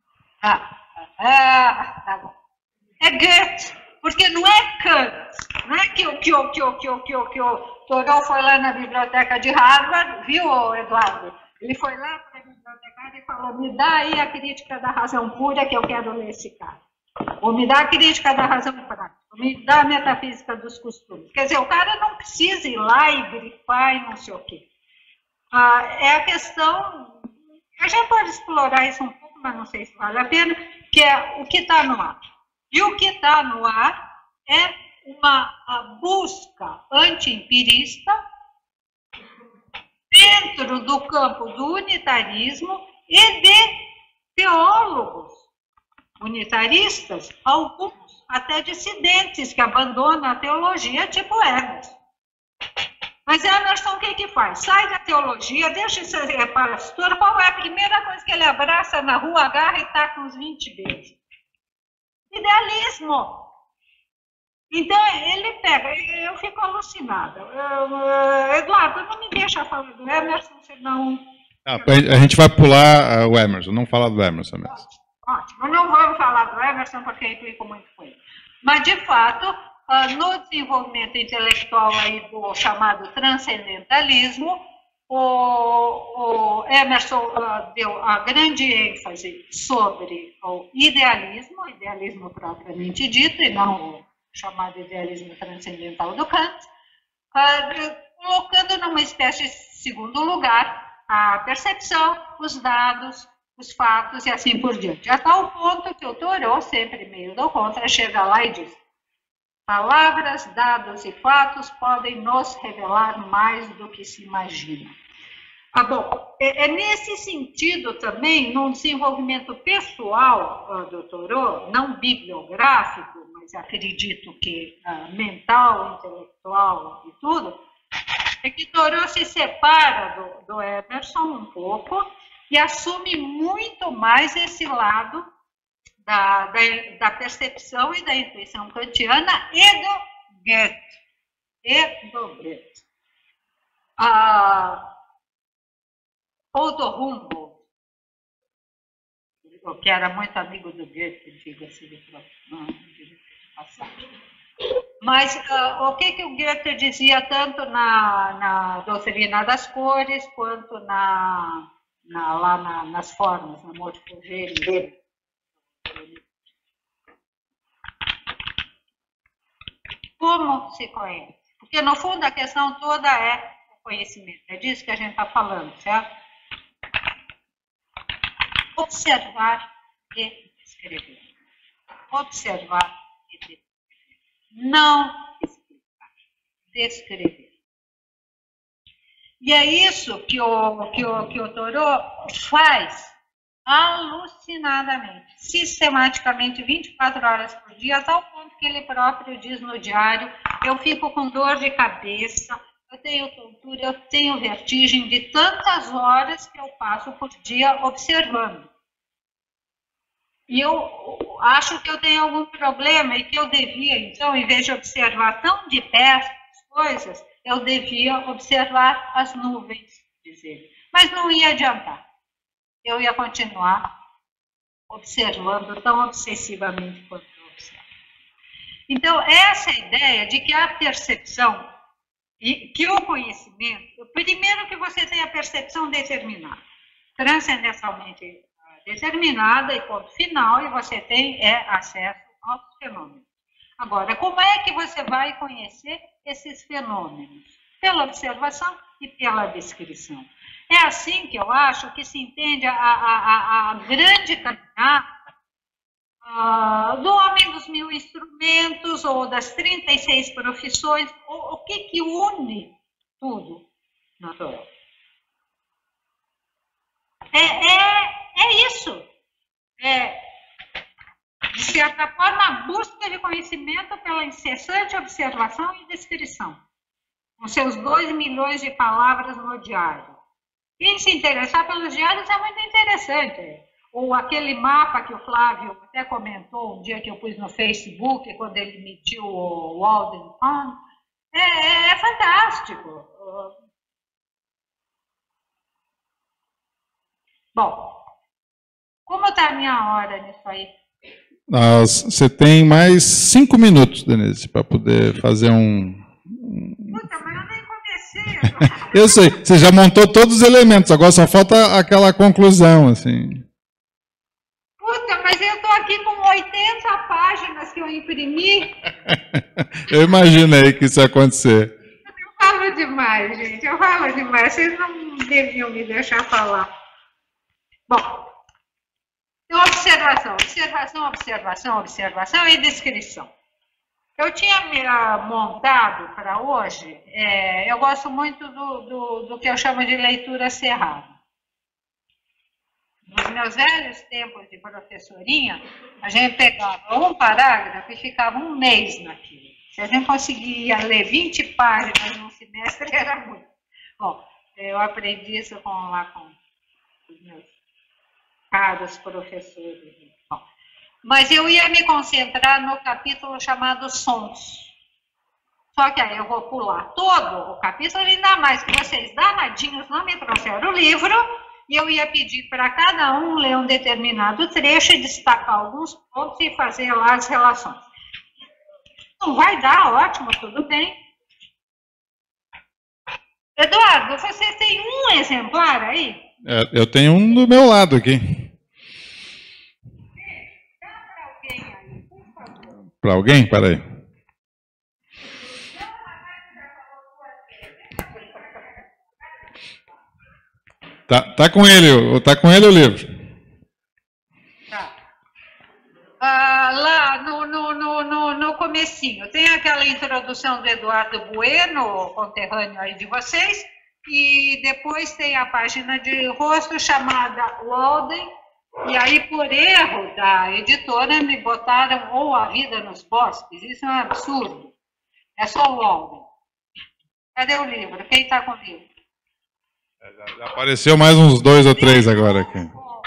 Tá bom. É Goethe, porque não é Kant. Não é que o Thoreau foi lá na biblioteca de Harvard, viu, Eduardo? Ele foi lá para a biblioteca e falou, me dá aí a crítica da razão pura que eu quero ler esse cara. Ou me dá a crítica da razão prática, me dá a metafísica dos costumes. Quer dizer, o cara não precisa ir lá e grifar e não sei o quê. É a questão, a gente pode explorar isso um pouco, mas não sei se vale a pena, que é o que está no ar. E o que está no ar é uma busca anti-empirista dentro do campo do unitarismo e de teólogos unitaristas, alguns até dissidentes que abandonam a teologia, tipo Emerson. Mas Emerson o que faz? Sai da teologia, deixa de ser pastor, qual é a primeira coisa que ele abraça na rua, agarra e taca uns 20 beijos? Idealismo. Então, ele pega, eu fico alucinada. Eduardo, não me deixa falar do Emerson, senão... A gente vai pular o Emerson, não falar do Emerson mesmo. Ótimo, não vamos falar do Emerson porque implica muito com ele. Mas, de fato, no desenvolvimento intelectual aí do chamado transcendentalismo, o Emerson deu a grande ênfase sobre o idealismo propriamente dito, e não o chamado idealismo transcendental do Kant, colocando numa espécie de segundo lugar a percepção, os dados, os fatos e assim por diante. A tal ponto que o Thoreau, sempre meio do contra, chega lá e diz: palavras, dados e fatos podem nos revelar mais do que se imagina. Bom, é nesse sentido também, num desenvolvimento pessoal do Thoreau, não bibliográfico, mas acredito que mental, intelectual e tudo, é que Thoreau se separa do Emerson um pouco e assume muito mais esse lado da percepção e da intuição kantiana e do Goethe. Ou do Humboldt, que era muito amigo do Goethe, diga-se de passagem. Mas o que o Goethe dizia tanto na doutrina das cores, quanto lá nas formas, na morfogênese? Como se conhece? Porque, no fundo, a questão toda é o conhecimento. É disso que a gente está falando, certo? Observar e escrever. Observar e descrever. Não explicar, descrever. E é isso que o Thoreau faz alucinadamente, sistematicamente, 24 horas por dia, a tal ponto que ele próprio diz no diário: eu fico com dor de cabeça, eu tenho tontura, eu tenho vertigem de tantas horas que eu passo por dia observando. E eu acho que eu tenho algum problema e que eu devia, então, em vez de observar tão de perto as coisas, eu devia observar as nuvens, diz ele. Mas não ia adiantar. Eu ia continuar observando tão obsessivamente quanto eu observo. Então, essa ideia de que a percepção e que o conhecimento, primeiro que você tem a percepção determinada, transcendentalmente determinada e ponto final, e você tem acesso aos fenômenos. Agora, como é que você vai conhecer esses fenômenos? Pela observação e pela descrição. É assim que eu acho que se entende a grande caminhada do homem dos 1000 instrumentos, ou das 36 profissões, o que une tudo na Torá. É isso. De certa forma, a busca de conhecimento pela incessante observação e descrição, com seus 2 milhões de palavras no diário. Quem se interessar pelos diários é muito interessante. Ou aquele mapa que o Flávio até comentou um dia que eu pus no Facebook, quando ele emitiu o Walden Fund, é fantástico. Bom, como está a minha hora nisso aí? Você tem mais 5 minutos, Denise, para poder fazer um... Puta, mas eu nem comecei. Eu sei, você já montou todos os elementos, agora só falta aquela conclusão, assim. Puta, mas eu estou aqui com 80 páginas que eu imprimi. Eu imaginei que isso ia acontecer. Eu falo demais, gente, eu falo demais. Vocês não deviam me deixar falar. Bom, então, observação e descrição. Eu tinha montado para hoje, eu gosto muito do que eu chamo de leitura cerrada. Nos meus velhos tempos de professorinha, a gente pegava um parágrafo e ficava um mês naquilo. Se a gente conseguia ler 20 páginas num semestre, era muito. Bom, eu aprendi isso com os meus caros professores. Bom, mas eu ia me concentrar no capítulo chamado Sons. Só que aí eu vou pular todo o capítulo, ainda mais que vocês danadinhos não me trouxeram o livro, e eu ia pedir para cada um ler um determinado trecho e destacar alguns pontos e fazer lá as relações. Não vai dar, ótimo, tudo bem. Eduardo, você tem um exemplar aí? Eu tenho um do meu lado aqui. Dá para alguém aí, por favor. Para alguém? Peraí. Tá com ele o livro. Tá. Lá no comecinho, tem aquela introdução do Eduardo Bueno, conterrâneo aí de vocês, e depois tem a página de rosto chamada Walden, e aí por erro da editora me botaram ou A Vida nos Bosques. Isso é um absurdo. É só Walden. Cadê o livro? Quem está com o livro? Já apareceu mais uns 2 ou 3 agora aqui.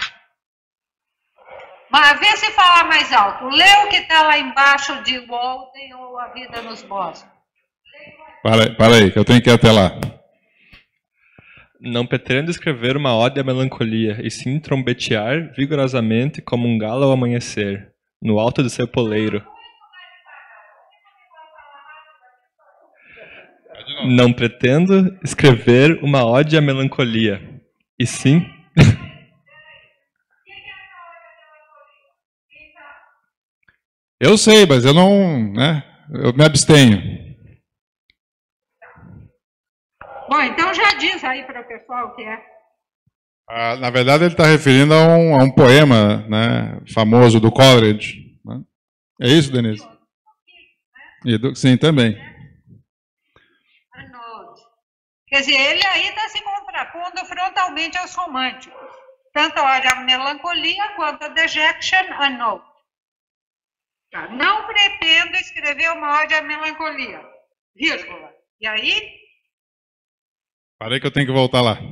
Mas vê se fala mais alto. Lê o que está lá embaixo de Walden ou A Vida nos Bosques. Para aí, que eu tenho que ir até lá. Não pretendo escrever uma ode à melancolia, e sim trombetear vigorosamente como um galo ao amanhecer, no alto do seu poleiro. Não pretendo escrever uma ode à melancolia, e sim... Eu sei, mas eu não... né? Eu me abstenho. Bom, então já diz aí para o pessoal o que é. Na verdade, ele está referindo a um poema, né, famoso do Coleridge. Né? É isso, Denise? Sim, também. Quer dizer, ele aí está se contrapondo frontalmente aos românticos. tanto a ode à melancolia quanto a dejection a note. Tá. Não pretendo escrever uma ode à melancolia, vírgula. E aí? Parei que eu tenho que voltar lá.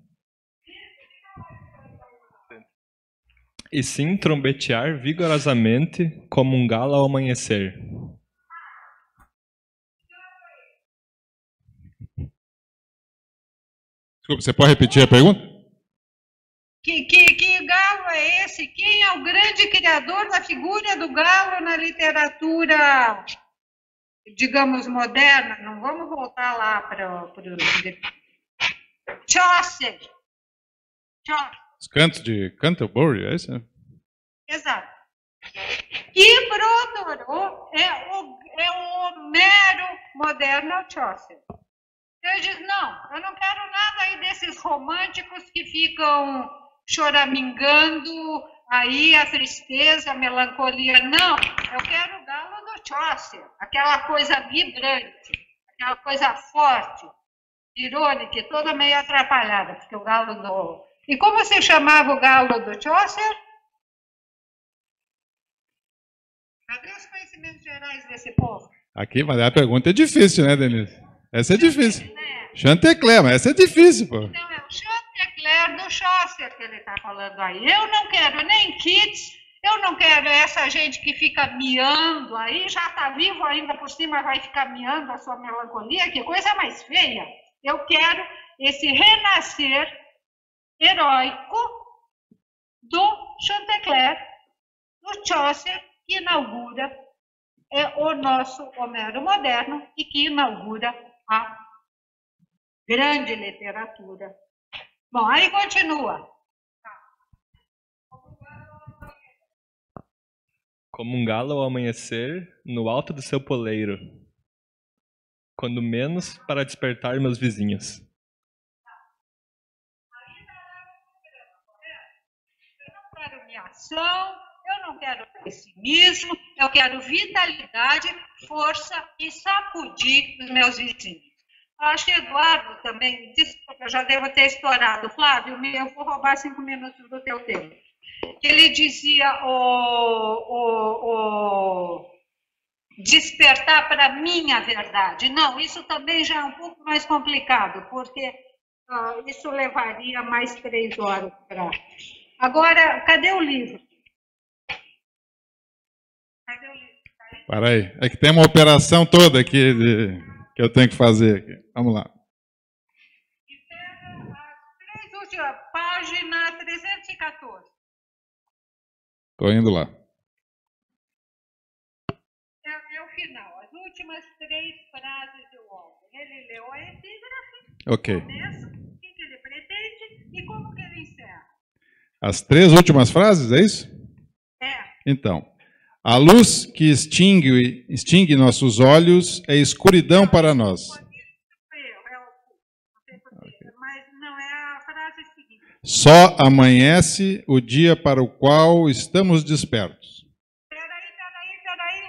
E sim trombetear vigorosamente como um galo ao amanhecer. Desculpa, você pode repetir a pergunta? Que galo é esse? Quem é o grande criador da figura do galo na literatura, digamos, moderna? Não vamos voltar lá para o Chaucer. Os cantos de Canterbury, é isso? Exato. Que Brodorô é o Homero moderno, é o Chaucer. Eu disse, não, eu não quero nada aí desses românticos que ficam choramingando aí a tristeza, a melancolia. Não, eu quero o galo do Chaucer, aquela coisa vibrante, aquela coisa forte, irônica, toda meio atrapalhada, porque o galo do... E como você chamava o galo do Chaucer? Cadê os conhecimentos gerais desse povo? Aqui, mas a pergunta é difícil, né, Denise? Essa é difícil. Chantecler, mas essa é difícil, pô. Então, é o Chantecler do Chaucer que ele está falando aí. Eu não quero nem Keats, eu não quero essa gente que fica miando aí, já está vivo ainda por cima, vai ficar miando a sua melancolia, que coisa mais feia. Eu quero esse renascer heróico do Chantecler, do Chaucer, que inaugura o nosso Homero moderno e que inaugura a grande literatura. Bom, aí continua. Como um galo ao amanhecer, no alto do seu poleiro, quando menos para despertar meus vizinhos. Eu não quero miação, eu não quero pessimismo, eu quero vitalidade, força e sacudir os meus vizinhos. Acho que Eduardo também, desculpa, eu já devo ter estourado. Flávio, eu vou roubar 5 minutos do teu tempo. Ele dizia despertar para a minha verdade. Não, isso também já é um pouco mais complicado, porque isso levaria mais 3 horas para... Agora, cadê o livro? Cadê o livro? Para aí, é que tem uma operação toda aqui que eu tenho que fazer aqui. Vamos lá. E pega as 3 últimas, página 314. Estou indo lá. É o final, as últimas 3 frases do Walter. Ele leu a epígrafe, Ok. começa, o que ele pretende e como que ele encerra. As 3 últimas frases, é isso? É. Então, a luz que extingue nossos olhos é escuridão para nós. Mas não é a frase seguinte. Só amanhece o dia para o qual estamos despertos. Peraí.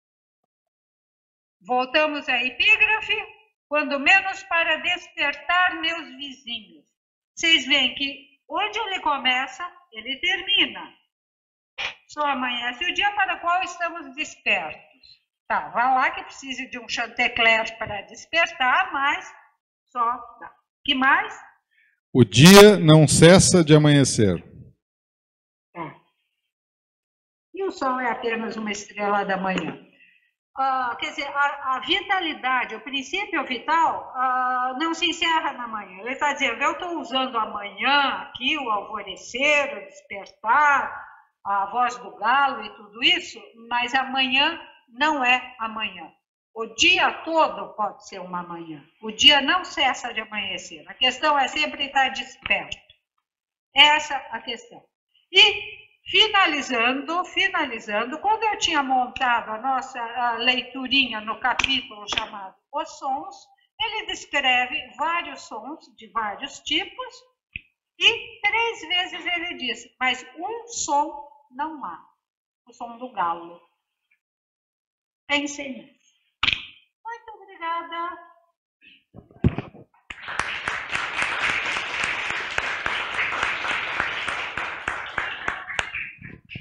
Voltamos à epígrafe. Quando menos para despertar meus vizinhos. Vocês veem que onde ele começa, ele termina. Só amanhece o dia para o qual estamos despertos. Tá, vai lá que precise de um Chantecler para despertar, mas só dá. Que mais? O dia não cessa de amanhecer. Tá. E o sol é apenas uma estrela da manhã. Quer dizer, a vitalidade, o princípio vital, não se encerra na manhã. Ele está dizendo, eu estou usando amanhã aqui, o alvorecer, o despertar, a voz do galo e tudo isso, mas amanhã não é amanhã. O dia todo pode ser uma manhã. O dia não cessa de amanhecer. A questão é sempre estar desperto. Essa a questão. E, finalizando, quando eu tinha montado a nossa leiturinha no capítulo chamado Os Sons, ele descreve vários sons de vários tipos e 3 vezes ele diz, mas um som não há, o som do galo. Pensem nisso. Muito obrigada.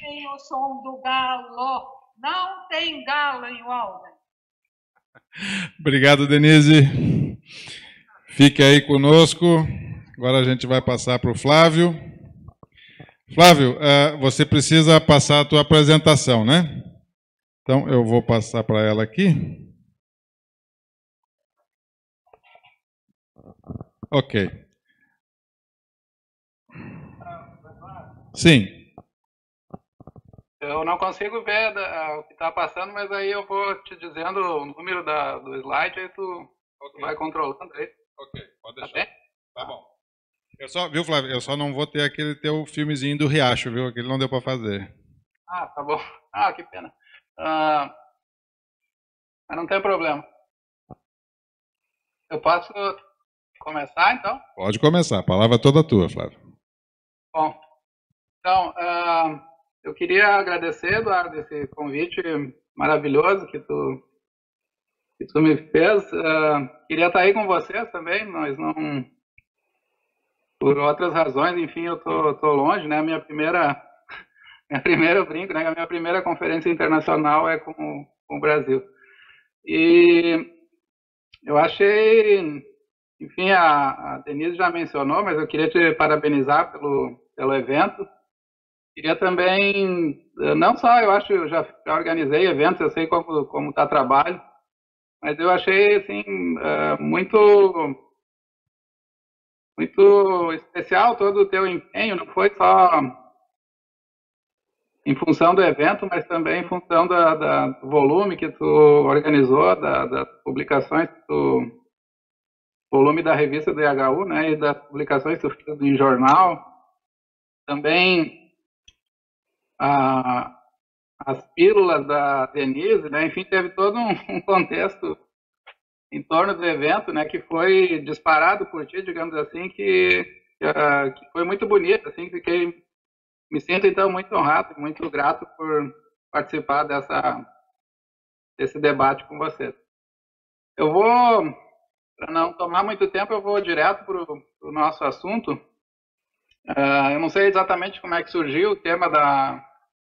tem o som do galo. Não tem galo em Walden. Obrigado, Denise. Fique aí conosco. Agora a gente vai passar para o Flávio. Flávio, você precisa passar a tua apresentação, né? Então, eu vou passar para ela aqui. Ok. Sim. Eu não consigo ver o que está passando, mas aí eu vou te dizendo o número do slide e tu vai controlando aí. Ok, pode deixar. Tá bem? Tá bom. Viu, Flávio? Eu só não vou ter aquele teu filmezinho do Riacho, viu? Aquele não deu para fazer. Ah, tá bom. Ah, que pena. Mas não tem problema. Eu posso começar, então? Pode começar. A palavra é toda tua, Flávio. Bom, então, eu queria agradecer, Eduardo, esse convite maravilhoso que tu me fez. Queria estar aí com vocês também, mas não... Por outras razões, enfim, eu tô longe, né? Minha primeira, eu brinco, né? A minha primeira conferência internacional é com o Brasil. E eu achei, enfim, a Denise já mencionou, mas eu queria te parabenizar pelo evento. Queria também, não só, eu acho, eu já organizei eventos, eu sei como está o trabalho, mas eu achei, assim, muito especial todo o teu empenho, não foi só em função do evento, mas também em função do volume que tu organizou, das publicações, volume da revista do IHU, né, e das publicações que tu fez em jornal. Também as pílulas da Denise, né, enfim, teve todo um contexto em torno do evento, né, que foi disparado por ti, digamos assim, que foi muito bonito, assim, me sinto então muito honrado, muito grato por participar desse debate com vocês. Eu vou, para não tomar muito tempo, eu vou direto para o nosso assunto. Eu não sei exatamente como é que surgiu o tema da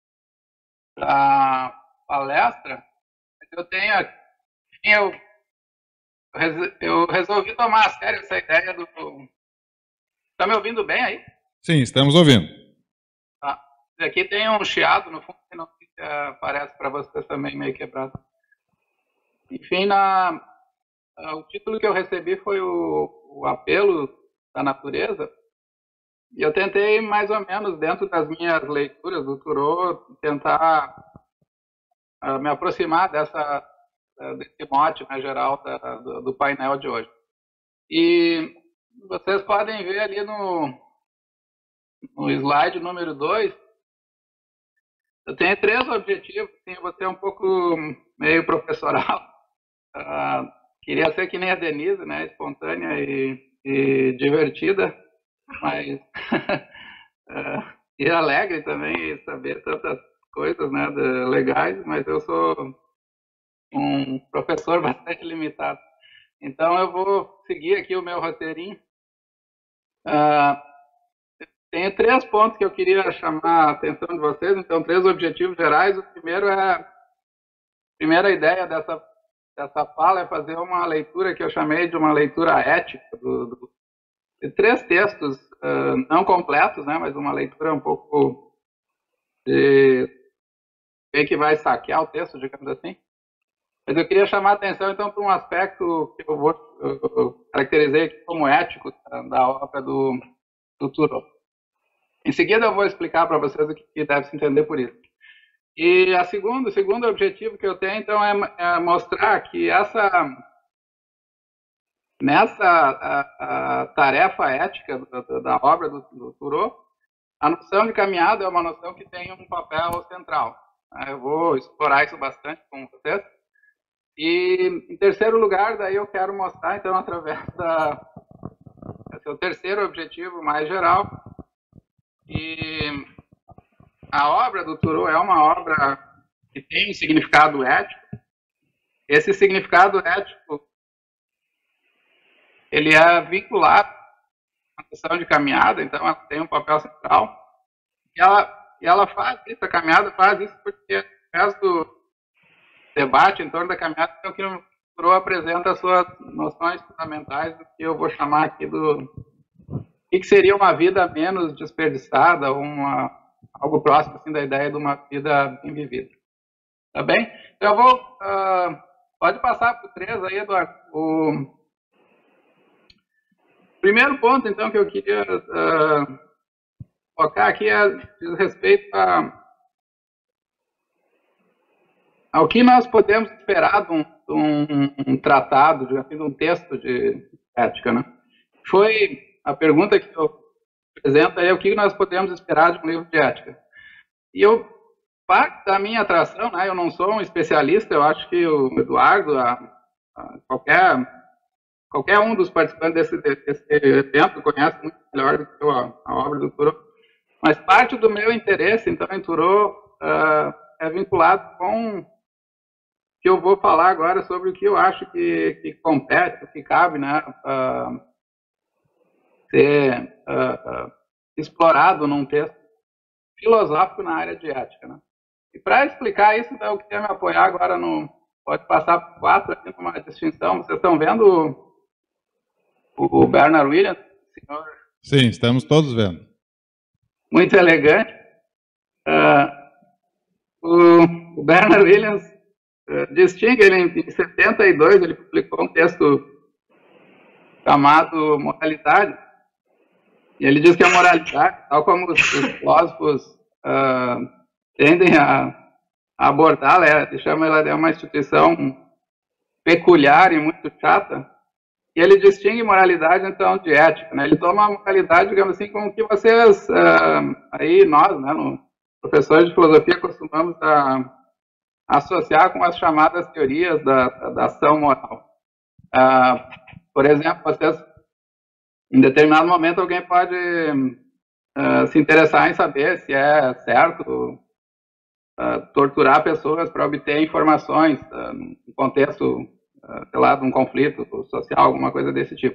palestra, mas eu resolvi tomar a sério essa ideia do... Está me ouvindo bem aí? Sim, estamos ouvindo. Tá. Aqui tem um chiado no fundo que não aparece para vocês também meio quebrado. Enfim, o título que eu recebi foi o apelo da natureza. E eu tentei, mais ou menos, dentro das minhas leituras do Thoreau, tentar me aproximar desse mote, né, geral do painel de hoje. E vocês podem ver ali no slide número 2, eu tenho 3 objetivos, assim, eu vou ser um pouco meio professoral. Queria ser que nem a Denise, né, espontânea e divertida, mas e alegre também, saber tantas coisas, né, legais, mas eu sou um professor bastante limitado. Então eu vou seguir aqui o meu roteirinho. Tem 3 pontos que eu queria chamar a atenção de vocês, então 3 objetivos gerais. O primeiro a primeira ideia dessa fala é fazer uma leitura que eu chamei de uma leitura ética de 3 textos, não completos, né, mas uma leitura um pouco de quem que vai saquear o texto, digamos assim. Mas eu queria chamar a atenção, então, para um aspecto que eu caracterizei aqui como ético da obra do Thoreau. Em seguida, eu vou explicar para vocês o que deve se entender por isso. E o segundo objetivo que eu tenho, então, é mostrar que nessa tarefa ética da obra do Thoreau, a noção de caminhada é uma noção que tem um papel central. Eu vou explorar isso bastante com vocês. E, em terceiro lugar, daí eu quero mostrar, então, através esse é o terceiro objetivo mais geral, e a obra do Thoreau é uma obra que tem um significado ético. Esse significado ético, ele é vinculado à noção de caminhada, então ela tem um papel central. E ela ela faz isso, a caminhada faz isso porque o resto do debate em torno da caminhada é o que o Thoreau apresenta as suas noções fundamentais do que eu vou chamar aqui do que seria uma vida menos desperdiçada, ou algo próximo assim, da ideia de uma vida bem vivida. Tá bem? Então eu vou... pode passar para o 3 aí, Eduardo. O primeiro ponto, então, que eu queria focar aqui diz respeito ao que nós podemos esperar de um tratado, de um texto de ética, né? Foi a pergunta que eu apresento aí, o que nós podemos esperar de um livro de ética. E parte da minha atração, né, eu não sou um especialista, eu acho que o Eduardo, qualquer um dos participantes desse evento conhece muito melhor do que a obra do Thoreau, mas parte do meu interesse, então, em Thoreau é vinculado com o que eu vou falar agora sobre o que eu acho que compete, o que cabe, né, ser explorado num texto filosófico na área de ética, né? E para explicar isso, eu queria me apoiar agora pode passar por 4 aqui com uma distinção. Vocês estão vendo o Bernard Williams, senhor? Sim, estamos todos vendo. Muito elegante. O Bernard Williams distingue, ele em 72, ele publicou um texto chamado Moralidade. E ele diz que a moralidade, tal como os filósofos tendem a abordá-la, ele chama ela de uma instituição peculiar e muito chata, e ele distingue moralidade, então, de ética, né? Ele toma a moralidade, digamos assim, como que vocês, aí nós, né, professores de filosofia, costumamos associar com as chamadas teorias da ação moral. Por exemplo, vocês, em determinado momento, alguém pode se interessar em saber se é certo torturar pessoas para obter informações no contexto, sei lá, de um conflito social, alguma coisa desse tipo.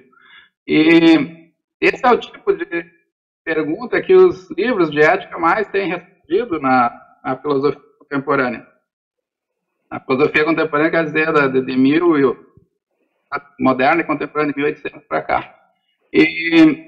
E esse é o tipo de pergunta que os livros de ética mais têm respondido na filosofia contemporânea. A filosofia contemporânea quer dizer de moderna e contemporânea de 1800 para cá. E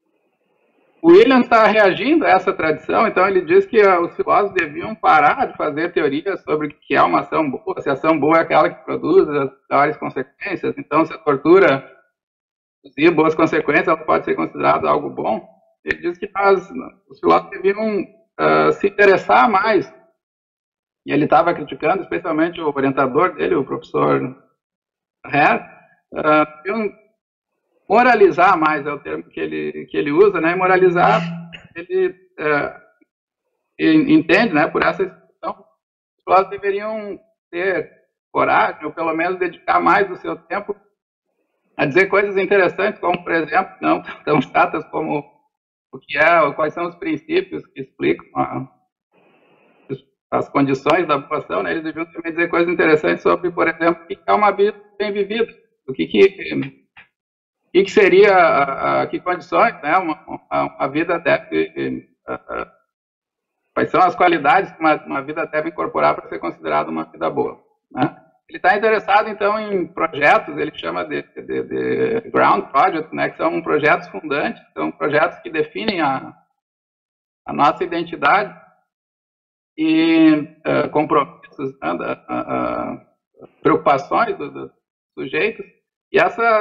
o Williams está reagindo a essa tradição, então ele diz que os filósofos deviam parar de fazer teorias sobre o que é uma ação boa, se a ação boa é aquela que produz as piores consequências, então se a tortura produzir boas consequências, ela pode ser considerada algo bom. Ele diz que os filósofos deviam se interessar mais, e ele estava criticando especialmente o orientador dele, o professor Hare, deviam moralizar mais, é o termo que ele usa, né? Moralizar, ele entende, né, por essa expressão, os filósofos deveriam ter coragem, ou pelo menos dedicar mais do seu tempo a dizer coisas interessantes, como, por exemplo, não tão chatas como o que quais são os princípios que explicam as condições da boa ação, né? Eles deviam também dizer coisas interessantes sobre, por exemplo, o que é uma vida bem vivida, o que seria, que condições, né, uma vida deve, quais são as qualidades que uma vida deve incorporar para ser considerada uma vida boa, né? Ele está interessado, então, em projetos, ele chama de ground projects, né, que são projetos fundantes, são projetos que definem a nossa identidade e compromissos, né, preocupações dos sujeitos, e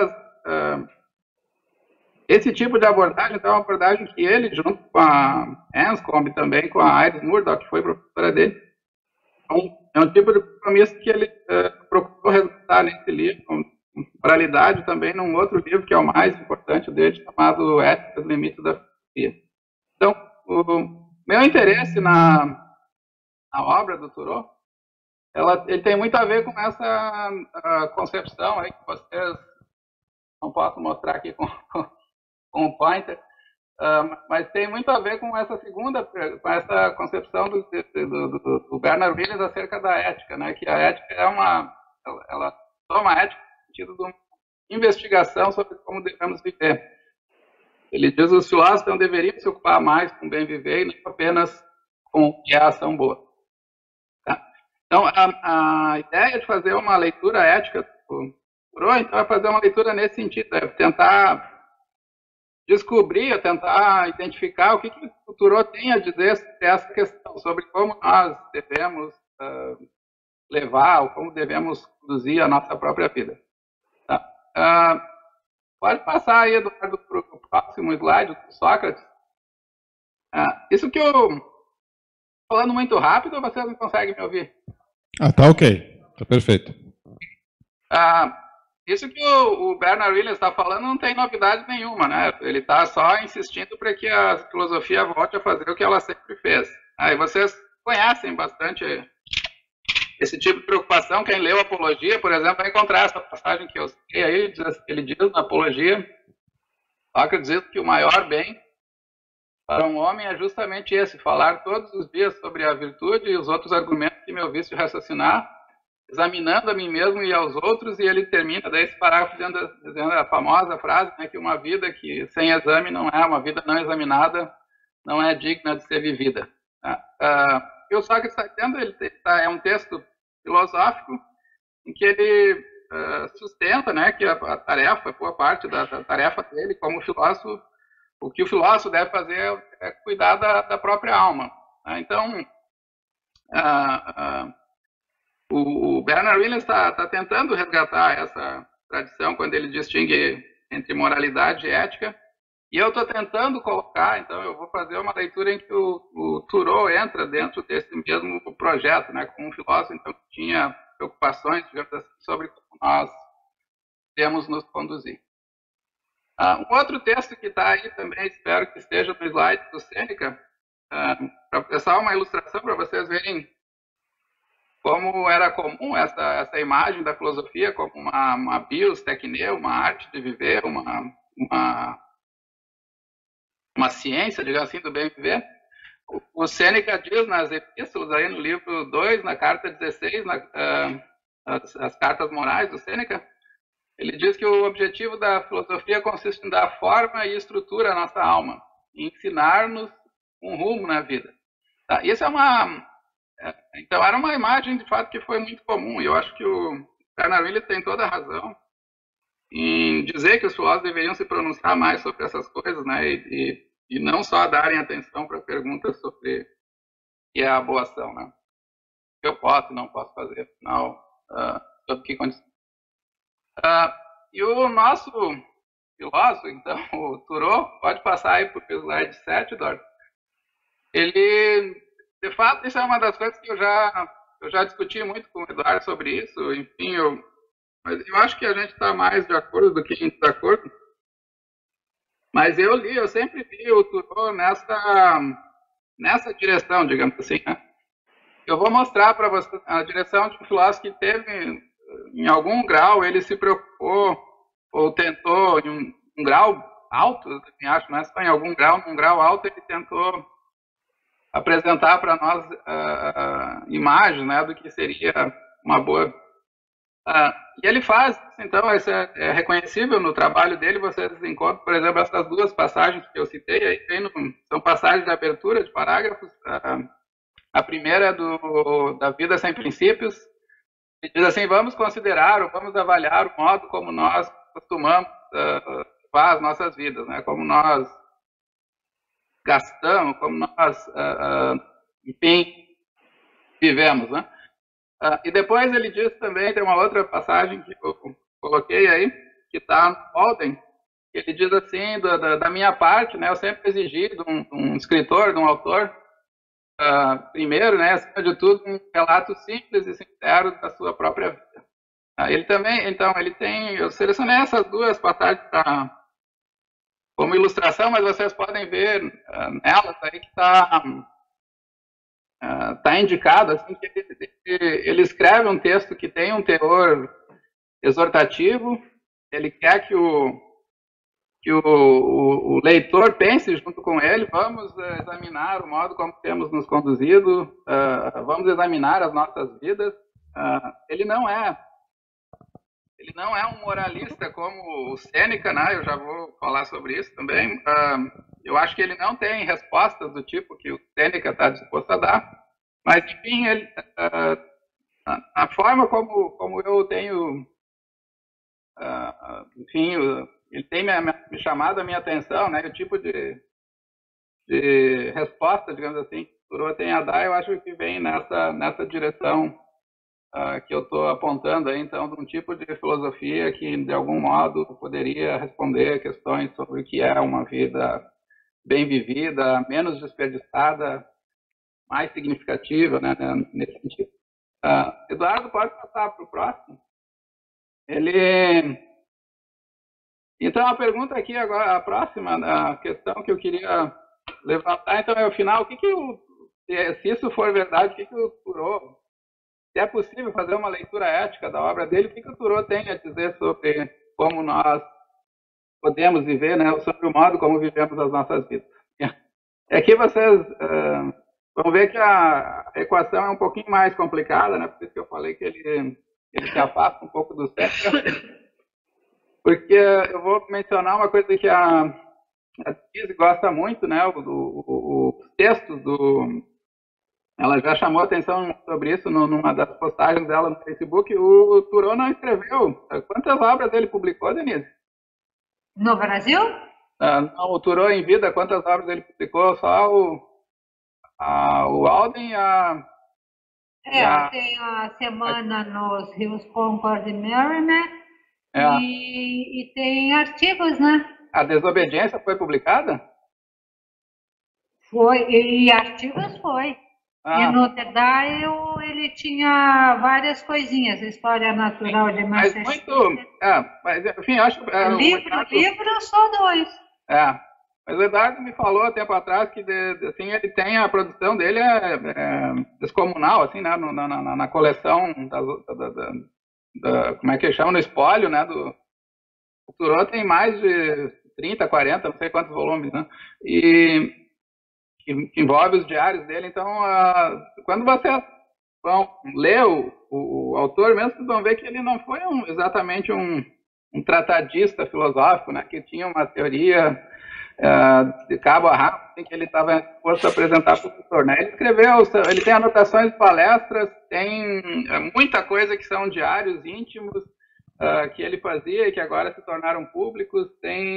esse tipo de abordagem, então, é uma abordagem que ele, junto com a Anscombe e também com a Iris Murdoch, que foi professora dele, é um tipo de compromisso que ele procurou resgatar nesse livro, com moralidade também num outro livro que é o mais importante dele, chamado Ética dos Limites da Filosofia. Então, o meu interesse na obra do Thoreau, ele tem muito a ver com essa concepção aí que vocês não posso mostrar aqui com o pointer, mas tem muito a ver com essa com essa concepção do Bernard Williams acerca da ética, né? Que a ética ela toma a ética no sentido de uma investigação sobre como devemos viver. Ele diz que os filósofos não deveriam se ocupar mais com o bem viver e não apenas com o que é a ação boa. Tá? Então, a ideia de fazer uma leitura ética do Thoreau, então, é fazer uma leitura nesse sentido, é tentar descobrir, tentar identificar o que o Thoreau tem a dizer sobre essa questão, sobre como nós devemos levar, ou como devemos conduzir a nossa própria vida. Tá? Pode passar aí, Eduardo, para o próximo slide, do Sócrates. Isso que eu estou falando muito rápido, ou vocês não conseguem me ouvir? Tá ok, tá perfeito. Isso que o Bernard Williams está falando não tem novidade nenhuma, né? Ele está só insistindo para que a filosofia volte a fazer o que ela sempre fez. E vocês conhecem bastante esse tipo de preocupação. Quem leu Apologia, por exemplo, vai encontrar essa passagem que eu citei aí. Ele diz na Apologia, Sócrates diz que o maior bem para um homem é justamente esse, falar todos os dias sobre a virtude e os outros argumentos que me ouviste raciocinar, examinando a mim mesmo e aos outros, e ele termina daí esse parágrafo dizendo a famosa frase, né, que uma vida que sem exame não é, uma vida não examinada não é digna de ser vivida. E o Sócrates está dizendo, é um texto filosófico em que ele sustenta, né, que a tarefa, boa parte da tarefa dele como filósofo, o que o filósofo deve fazer é cuidar da própria alma. Então, o Bernard Williams está tentando resgatar essa tradição quando ele distingue entre moralidade e ética, e eu estou tentando colocar, então eu vou fazer uma leitura em que o Thoreau entra dentro desse mesmo projeto, né, como um filósofo então, que tinha preocupações, digamos assim, sobre como nós temos nos conduzir. Um outro texto que está aí também, espero que esteja no slide do Sêneca, para passar uma ilustração para vocês verem como era comum essa imagem da filosofia como uma bios techne, uma arte de viver, uma ciência, digamos assim, do bem viver. O Sêneca diz nas epístolas, aí no livro 2, na carta 16, as cartas morais do Sêneca, ele diz que o objetivo da filosofia consiste em dar forma e estrutura à nossa alma, em ensinar-nos um rumo na vida. Isso então, era uma imagem, de fato, que foi muito comum, e eu acho que o Bernard Williams tem toda a razão em dizer que os filósofos deveriam se pronunciar mais sobre essas coisas, né, e não só darem atenção para perguntas sobre o que é a boa ação, né, o que eu posso e não posso fazer, afinal, sob que condições. E o nosso filósofo, então, o Thoreau, pode passar aí para o slide 7, Dor. Ele, de fato, isso é uma das coisas que eu já discuti muito com o Eduardo sobre isso, enfim, mas eu acho que a gente está mais de acordo do que em desacordo. Mas eu sempre vi o Thoreau nessa direção, digamos assim, né? Eu vou mostrar para vocês a direção de um filósofo que teve, em algum grau, ele se preocupou, ou tentou, em um grau alto, eu acho, não é só em algum grau, num grau alto, ele tentou apresentar para nós imagens, né, do que seria uma boa. E ele faz, então, isso é reconhecível no trabalho dele, vocês encontram, por exemplo, essas duas passagens que eu citei, aí são passagens de abertura de parágrafos. A primeira é da vida sem princípios. Ele diz assim, vamos considerar ou vamos avaliar o modo como nós costumamos levar as nossas vidas, né? Como nós gastamos, como nós, enfim, vivemos, né? E depois ele diz também, tem uma outra passagem que eu coloquei aí, que está no Walden, que ele diz assim, da minha parte, né, eu sempre exigi de um escritor, de um autor, primeiro, né, acima de tudo, um relato simples e sincero da sua própria vida. Ele também, então, eu selecionei essas duas passagens como ilustração, mas vocês podem ver nelas aí que está indicado assim, que ele escreve um texto que tem um teor exortativo, ele quer que o leitor pense junto com ele, vamos examinar o modo como temos nos conduzido, vamos examinar as nossas vidas. Ele não é ele não é um moralista como o Sêneca, né? Eu já vou falar sobre isso também. Eu acho que ele não tem respostas do tipo que o Sêneca está disposto a dar, mas, enfim, a forma como eu tenho, enfim, ele tem me chamado a minha atenção, né? O tipo de resposta, digamos assim, que o Thoreau tem a dar, eu acho que vem nessa direção que eu estou apontando aí, então, de um tipo de filosofia que, de algum modo, poderia responder questões sobre o que é uma vida bem vivida, menos desperdiçada, mais significativa, né, nesse sentido. Eduardo, pode passar para o próximo? Então, a pergunta aqui agora, a próxima a questão que eu queria levantar, então, é o final, se isso for verdade, o que o Thoreau, se é possível fazer uma leitura ética da obra dele, o que o Thoreau tem a dizer sobre como nós podemos viver, né, sobre o modo como vivemos as nossas vidas. Aqui vocês vão ver que a equação é um pouquinho mais complicada, né, por isso que eu falei que ele se afasta um pouco do centro, porque eu vou mencionar uma coisa que a Denise gosta muito, né, os textos ela já chamou atenção sobre isso numa das postagens dela no Facebook. O Thoreau não escreveu. Quantas obras ele publicou, Denise? No Brasil? Não, o Thoreau em vida, quantas obras ele publicou? Só o Alden tem a Semana nos Rios Concord e Merrimack e tem artigos, né? A Desobediência foi publicada? Foi, e artigos foi. E no The Dial ele tinha várias coisinhas, História Natural de Massachusetts. Mas enfim, acho que... livro só 2. Mas o Eduardo me falou tempo atrás que assim, ele tem a produção dele descomunal, assim, né, na coleção como é que chama, no espólio, né, o Thoreau tem mais de 30, 40, não sei quantos volumes, né, que envolve os diários dele. Então, quando vocês vão ler o autor mesmo, vocês vão ver que ele não foi exatamente um tratadista filosófico, né, que tinha uma teoria de cabo a rabo, que ele estava disposto a apresentar para o professor, né? Ele tem anotações de palestras, tem muita coisa que são diários íntimos que ele fazia e que agora se tornaram públicos,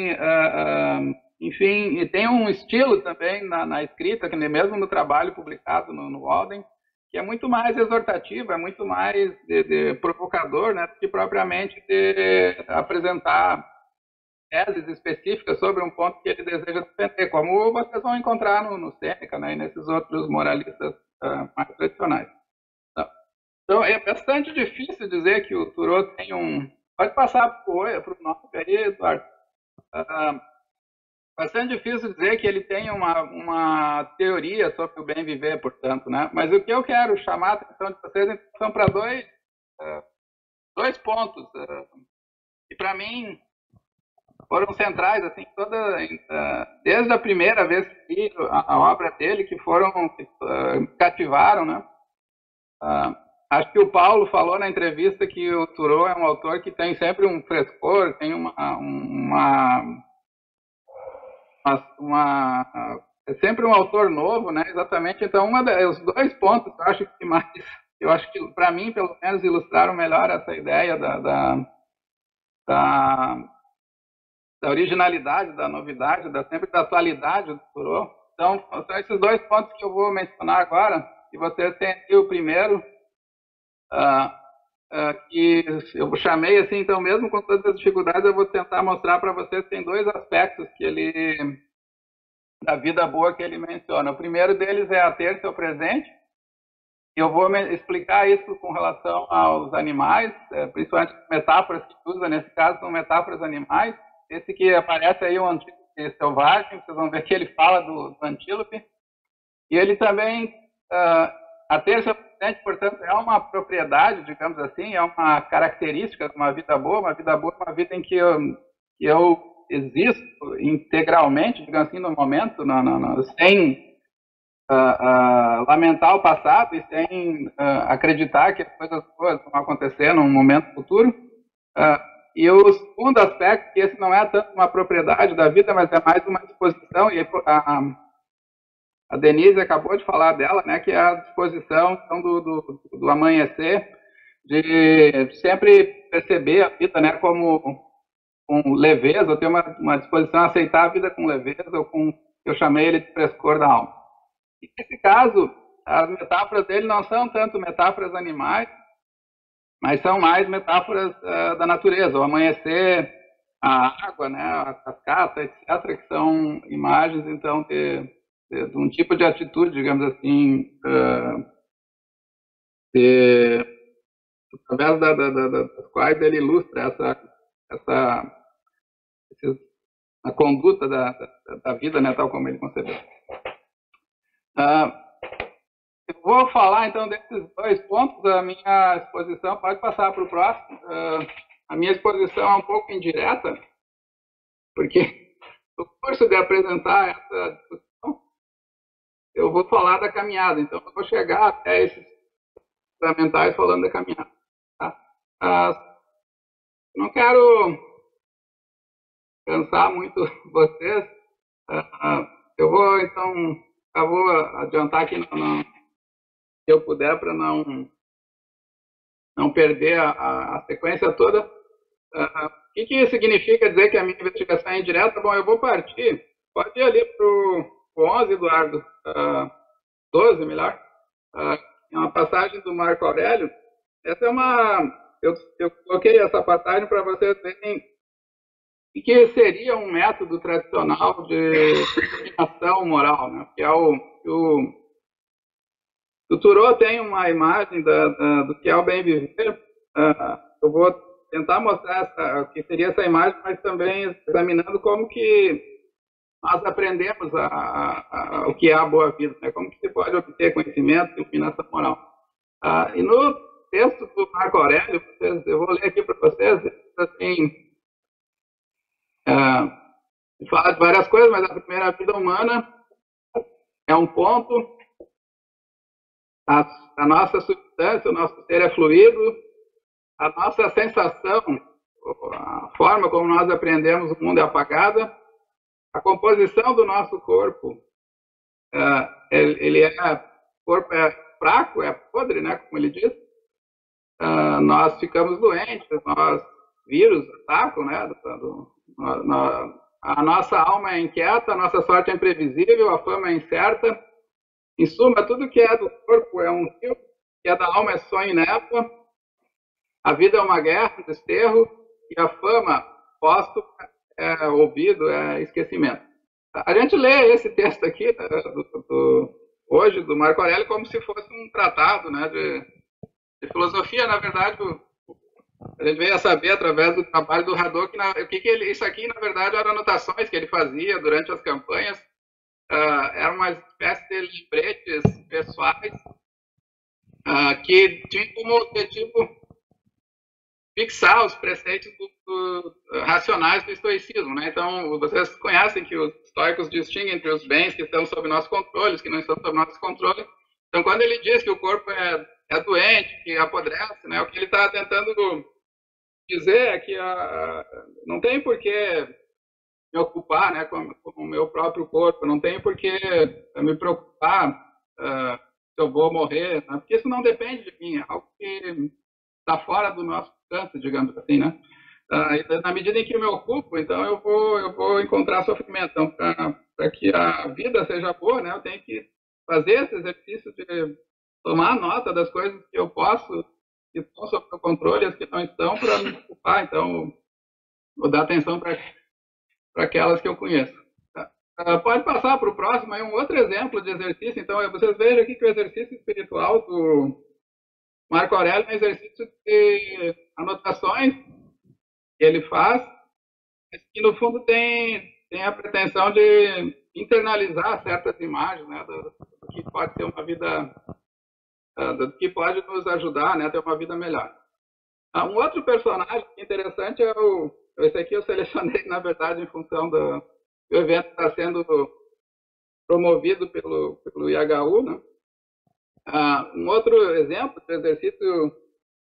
enfim, e tem um estilo também na escrita, que mesmo no trabalho publicado no Walden, que é muito mais exortativo, é muito mais de provocador, né, que propriamente de apresentar teses específicas sobre um ponto que ele deseja defender, como vocês vão encontrar no Sêneca, né, e nesses outros moralistas mais tradicionais. Então, é bastante difícil dizer que o Thoreau tem Pode passar para o nome aí, Eduardo. Bastante difícil dizer que ele tem uma teoria sobre o bem viver, portanto, né? Mas o que eu quero chamar a atenção de vocês são para dois pontos que, para mim, foram centrais, assim, desde a primeira vez que vi a obra dele, que me cativaram, né? Acho que o Paulo falou na entrevista que o Thoreau é um autor que tem sempre um frescor, tem é sempre um autor novo, né? Exatamente. Então, os dois pontos, eu acho que para mim, pelo menos, ilustraram melhor essa ideia da originalidade, da novidade, sempre da atualidade do Thoreau. Então, são esses dois pontos que eu vou mencionar agora, e vocês têm aqui o primeiro, que eu chamei assim, então, mesmo com todas as dificuldades, eu vou tentar mostrar para vocês que tem dois aspectos da vida boa que ele menciona. O primeiro deles é ater-se ao presente. Eu vou explicar isso com relação aos animais, principalmente metáforas que usa, nesse caso são metáforas animais. Esse que aparece aí, o antílope selvagem, vocês vão ver que ele fala do antílope. E ele também, ater-se ao presente, portanto, é uma propriedade, digamos assim, é uma característica de uma vida boa. Uma vida boa é uma vida em que eu existo integralmente, digamos assim, no momento, sem lamentar o passado e sem acreditar que as coisas boas vão acontecer num momento futuro. E o segundo aspecto, que esse não é tanto uma propriedade da vida, mas é mais uma disposição, e a Denise acabou de falar dela, né, que é a disposição então, do amanhecer, de sempre perceber a vida, né, como com leveza, ou ter uma disposição a aceitar a vida com leveza, ou com, eu chamei ele de frescor da alma. E nesse caso, as metáforas dele não são tanto metáforas animais, mas são mais metáforas da natureza, o amanhecer, a água, né, a cascata, etc., que são imagens, então, de um tipo de atitude, digamos assim, através das quais ele ilustra a conduta da vida, né, tal como ele concebeu. Eu vou falar, então, desses dois pontos. A minha exposição, pode passar para o próximo. A minha exposição é um pouco indireta, porque no curso de apresentar essa discussão, eu vou falar da caminhada. Então, eu vou chegar até esses fundamentais falando da caminhada. Tá? Não quero cansar muito vocês. Eu vou, então, adiantar aqui se eu puder, para não perder a sequência toda. O que significa dizer que a minha investigação é indireta? Bom, eu vou partir. Pode ir ali para o 11, Eduardo. 12, melhor. É uma passagem do Marco Aurélio. Essa é eu coloquei essa passagem para vocês verem o que seria um método tradicional de ação moral, né? Que é o Thoreau tem uma imagem do que é o bem viver. Eu vou tentar mostrar o que seria essa imagem, mas também examinando como que nós aprendemos o que é a boa vida, né? Como que se pode obter conhecimento e iluminação moral. E no texto do Marco Aurélio, eu vou ler aqui para vocês, assim, fala de várias coisas, mas a primeira vida humana é um ponto. A nossa substância, o nosso ser é fluido, a nossa sensação, a forma como nós aprendemos o mundo é apagada, a composição do nosso corpo, o corpo é fraco, é podre, né, como ele diz. Nós ficamos doentes, vírus atacam, né, a nossa alma é inquieta, a nossa sorte é imprevisível, a fama é incerta. Em suma, tudo que é do corpo é um rio, que é da alma é sonho e névoa, a vida é uma guerra, um desterro, e a fama, posto, é ouvido, é esquecimento. A gente lê esse texto aqui, hoje, do Marco Aurélio, como se fosse um tratado, né, de filosofia. Na verdade, a gente veio a saber, através do trabalho do Hadot, isso aqui, na verdade, eram anotações que ele fazia durante as campanhas. Era uma espécie de lembretes pessoais que tinham como objetivo fixar os preceitos racionais do estoicismo, né? Então, vocês conhecem que os estoicos distinguem entre os bens que estão sob nosso controle e os que não estão sob nosso controle. Então, quando ele diz que o corpo é doente, que apodrece, né? O que ele está tentando dizer é que não tem por que me ocupar, né, com o meu próprio corpo, não tenho por que me preocupar se eu vou morrer, né, porque isso não depende de mim, é algo que está fora do nosso alcance, digamos assim, né? Na medida em que eu me ocupo, então eu vou encontrar sofrimento. Então, para que a vida seja boa, né, eu tenho que fazer esse exercício de tomar nota das coisas que eu posso, que estão sob o controle, e as que não estão, para me ocupar. Então, vou dar atenção para aquelas que eu conheço. Pode passar para o próximo, aí um outro exemplo de exercício. Então, vocês vejam aqui que o exercício espiritual do Marco Aurélio é um exercício de anotações que ele faz, que no fundo tem a pretensão de internalizar certas imagens, né, do que pode ser uma vida, do que pode nos ajudar, né, a ter uma vida melhor. Um outro personagem interessante é esse aqui eu selecionei, na verdade, em função do evento que está sendo promovido pelo IHU, né? Um outro exemplo de exercício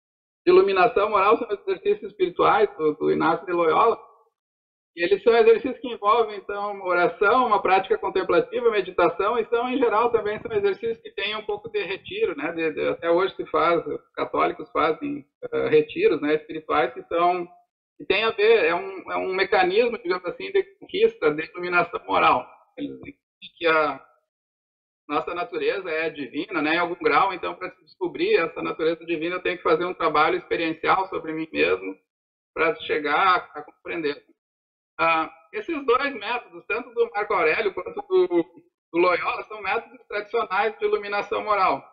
iluminação moral são exercícios espirituais do Inácio de Loyola. E eles são exercícios que envolvem, então, oração, uma prática contemplativa, meditação, e são, em geral, também são exercícios que têm um pouco de retiro, né? Até hoje se faz, os católicos fazem retiros, né, espirituais que tem a ver, é um mecanismo, digamos assim, de conquista, de iluminação moral. Eles dizem que a nossa natureza é divina, né, em algum grau, então, para se descobrir essa natureza divina, eu tenho que fazer um trabalho experiencial sobre mim mesmo para chegar a compreender. Esses dois métodos, tanto do Marco Aurélio quanto do Loyola, são métodos tradicionais de iluminação moral.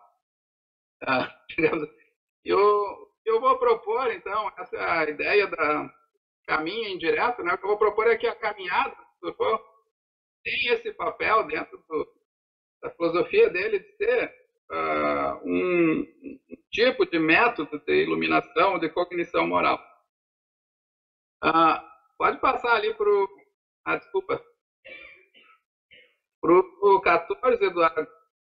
Eu vou propor, então, essa ideia da caminho indireto, né? O que eu vou propor é que a caminhada tem esse papel dentro da filosofia dele de ser um tipo de método de iluminação, de cognição moral. Pode passar ali para o... desculpa. Para o 14, Eduardo.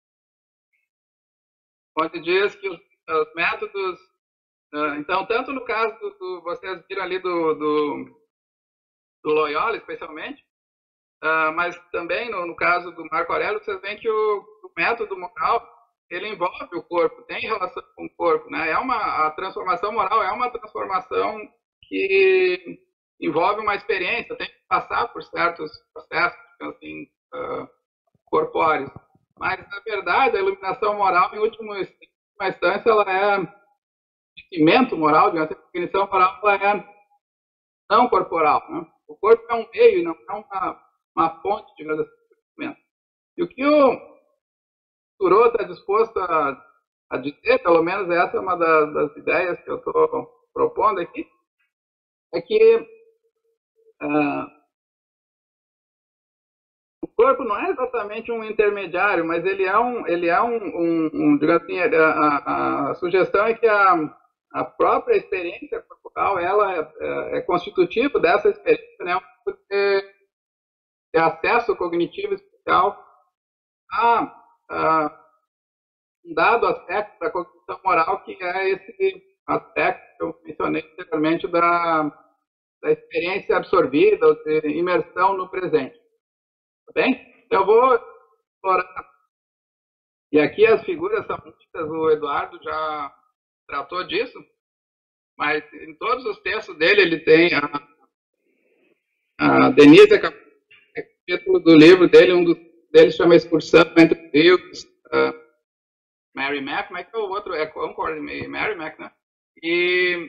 Onde diz que os métodos... então, tanto no caso vocês viram ali do Loyola, especialmente, mas também no caso do Marco Aurélio, vocês veem que o método moral, ele envolve o corpo, tem relação com o corpo, né? A transformação moral é uma transformação que envolve uma experiência, tem que passar por certos processos, assim, corpóreos. Mas, na verdade, a iluminação moral, em última instância, ela é cimento moral, a cognição moral, ela é não corporal, né? O corpo é um meio e não é uma fonte de conhecimento. E o que o Thoreau está disposto a dizer, pelo menos essa é uma das ideias que eu estou propondo aqui, é que o corpo não é exatamente um intermediário, mas ele é digamos assim, a sugestão é que a própria experiência corporal, ela é constitutiva dessa experiência, né? De acesso cognitivo especial a um dado aspecto da cognição moral, que é esse aspecto que eu mencionei anteriormente da experiência absorvida, ou de imersão no presente. Tá bem? Eu vou explorar. E aqui as figuras são muitas, o Eduardo já tratou disso, mas em todos os textos dele ele tem a Denise, o título do livro dele, um deles chama Excursão entre Rios, Mary Mac, mas o outro é Concord, Mary Mac, né? E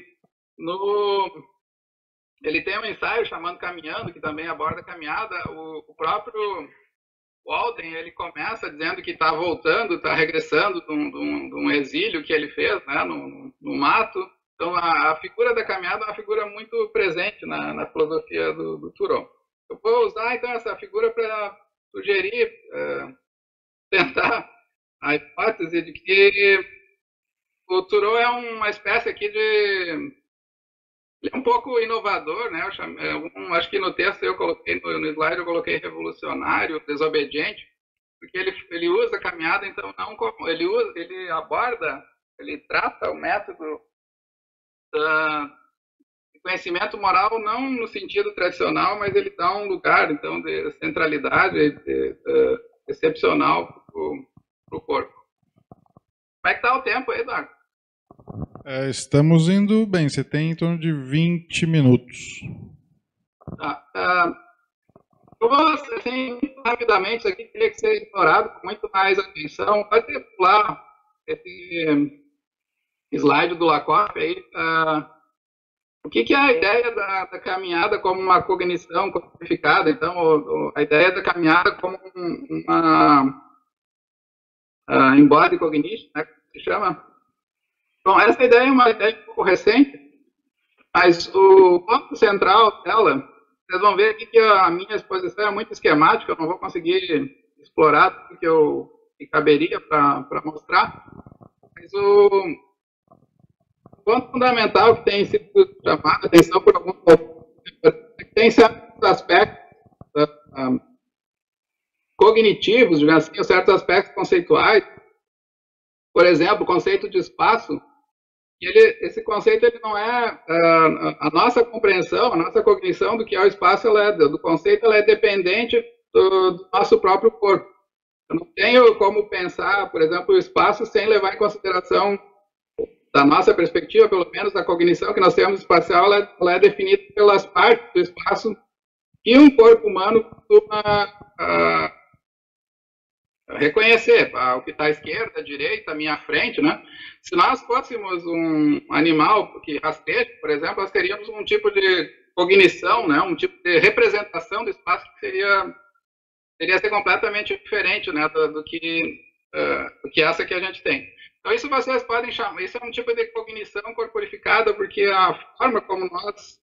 ele tem um ensaio chamado Caminhando, que também aborda a caminhada. O próprio Walden, ele começa dizendo que está voltando, está regressando de um exílio que ele fez, né, no mato. Então, a figura da caminhada é uma figura muito presente na filosofia do Thoreau. Eu vou usar, então, essa figura para sugerir, tentar a hipótese de que o Thoreau é uma espécie aqui de... Ele é um pouco inovador, né? Acho que no texto eu coloquei, no slide eu coloquei revolucionário, desobediente, porque ele usa a caminhada, então não como ele aborda, ele trata o método de conhecimento moral não no sentido tradicional, mas ele dá um lugar, então, de centralidade excepcional para o corpo. Como é que está o tempo aí, Eduardo? Estamos indo bem, você tem em torno de 20 minutos. Eu vou, assim, rapidamente, isso aqui teria que ser explorado com muito mais atenção. Pode pular esse slide do Lakoff aí. O que é a ideia da caminhada como uma cognição codificada? Então, a ideia da caminhada como uma embodied cognition, né, que se chama. Bom, essa ideia é uma ideia um pouco recente, mas o ponto central dela, vocês vão ver aqui que a minha exposição é muito esquemática, eu não vou conseguir explorar tudo que caberia para mostrar, mas o ponto fundamental que tem sido chamado a atenção por alguns tem certos aspectos cognitivos, digamos assim, certos aspectos conceituais. Por exemplo, o conceito de espaço esse conceito ele não é a nossa compreensão, a nossa cognição do que é o espaço, do conceito, ela é dependente do nosso próprio corpo. Eu não tenho como pensar, por exemplo, o espaço sem levar em consideração, da nossa perspectiva, pelo menos da cognição que nós temos espacial, ela é definida pelas partes do espaço que um corpo humano costuma reconhecer, o que está à esquerda, à direita, à minha frente, né? Se nós fôssemos um animal que rasteja, por exemplo, nós teríamos um tipo de cognição, né? Um tipo de representação do espaço que seria ser completamente diferente, né? do que essa que a gente tem. Então isso vocês podem chamar, isso é um tipo de cognição corporificada, porque a forma como nós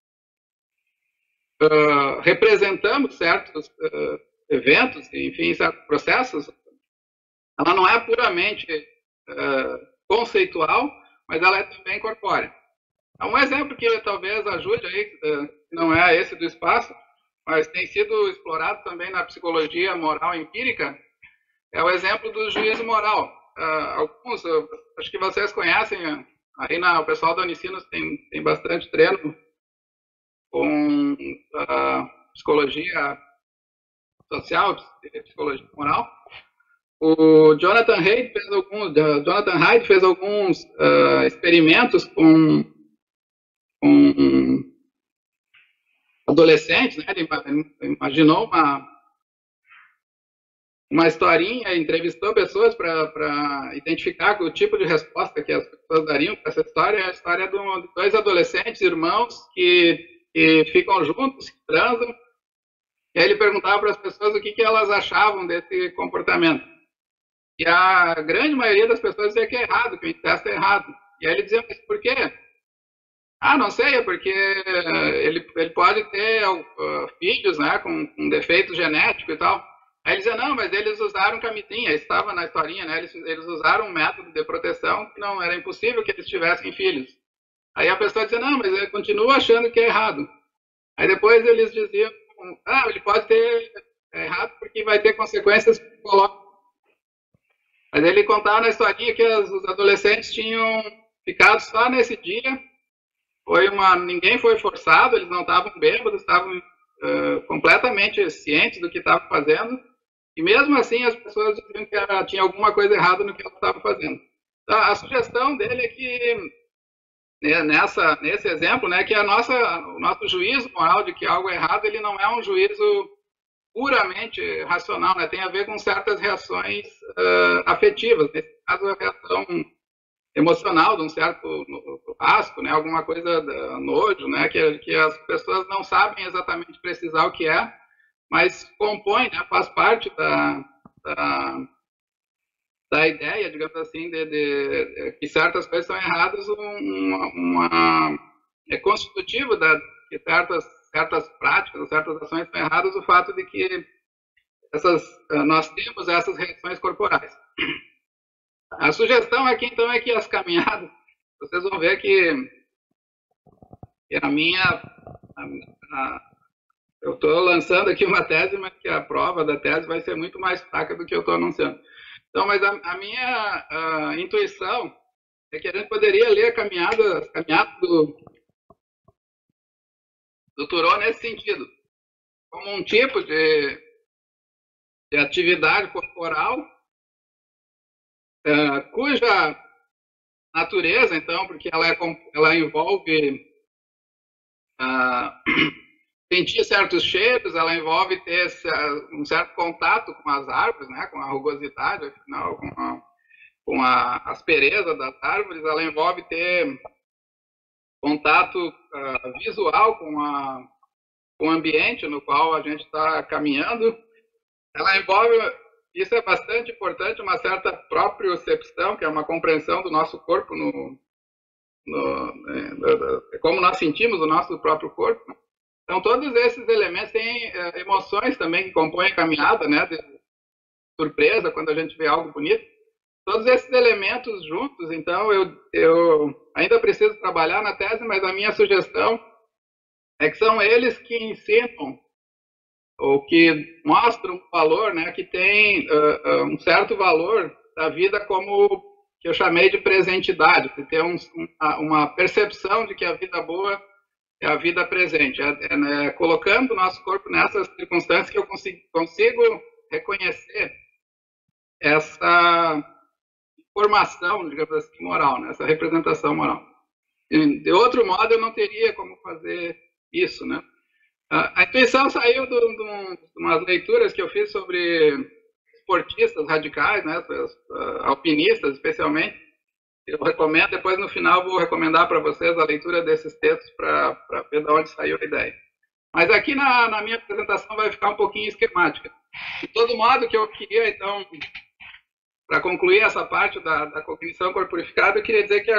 representamos certos eventos, enfim, certos processos, ela não é puramente conceitual, mas ela é também corpórea. Um exemplo que talvez ajude aí, não é esse do espaço, mas tem sido explorado também na psicologia moral empírica, é o exemplo do juízo moral. Alguns, acho que vocês conhecem, aí o pessoal da Unicinos tem bastante treino com psicologia social, psicologia moral. O Jonathan Haidt fez alguns experimentos com adolescentes, né? Ele imaginou uma historinha, entrevistou pessoas para identificar o tipo de resposta que as pessoas dariam para essa história. É a história de dois adolescentes, irmãos, que ficam juntos, que transam. E aí ele perguntava para as pessoas o que elas achavam desse comportamento. E a grande maioria das pessoas dizia que é errado, que o incesto é errado. E aí ele dizia, mas por quê? Não sei, é porque ele pode ter filhos, né, com defeito genético e tal. Aí ele dizia, não, mas eles usaram camisinha, estava na historinha, né, eles usaram um método de proteção que não era impossível que eles tivessem filhos. Aí a pessoa dizia, não, mas eu continuo achando que é errado. Aí depois eles diziam, ele pode ter errado porque vai ter consequências psicológicas. Mas ele contava na historinha que os adolescentes tinham ficado só nesse dia. Ninguém foi forçado, eles não estavam bêbados, estavam completamente cientes do que estavam fazendo. E mesmo assim as pessoas diziam que tinha alguma coisa errada no que elas estavam fazendo. Então, a sugestão dele é que, nesse exemplo, né, que o nosso juízo moral de que algo é errado, ele não é um juízo puramente racional, né? Tem a ver com certas reações afetivas, nesse caso a reação emocional de um certo asco, né? Alguma coisa nojo, né? Que as pessoas não sabem exatamente precisar o que é, mas compõe, né? Faz parte da ideia, digamos assim, de que certas coisas são erradas, é constitutivo que certas práticas, certas ações são erradas, o fato de que nós temos essas reações corporais. A sugestão aqui, então, é que as caminhadas, vocês vão ver que eu estou lançando aqui uma tese, mas que a prova da tese vai ser muito mais fraca do que eu estou anunciando. Então, mas a minha intuição é que a gente poderia ler a caminhada do Thoreau nesse sentido, como um tipo de atividade corporal cuja natureza, então, porque ela envolve sentir certos cheiros, ela envolve ter um certo contato com as árvores, né, com a rugosidade, afinal, com a aspereza das árvores, ela envolve ter contato visual com o ambiente no qual a gente está caminhando. Ela envolve, isso é bastante importante, uma certa propriocepção, que é uma compreensão do nosso corpo, como nós sentimos o nosso próprio corpo. Então, todos esses elementos têm emoções também que compõem a caminhada, né, de surpresa quando a gente vê algo bonito. Todos esses elementos juntos, então, eu ainda preciso trabalhar na tese, mas a minha sugestão é que são eles que ensinam ou que mostram o valor, né, que tem um certo valor da vida como que eu chamei de presentidade, de ter uma percepção de que a vida boa é a vida presente, colocando o nosso corpo nessas circunstâncias que eu consigo reconhecer essa formação, digamos assim, moral, né? Essa representação moral. De outro modo, eu não teria como fazer isso, né? A intuição saiu de umas leituras que eu fiz sobre esportistas radicais, né? Alpinistas, especialmente. Eu recomendo, depois no final vou recomendar para vocês a leitura desses textos para ver de onde saiu a ideia. Mas aqui na minha apresentação vai ficar um pouquinho esquemática. De todo modo, que eu queria, então, para concluir essa parte da cognição corporificada, eu queria dizer que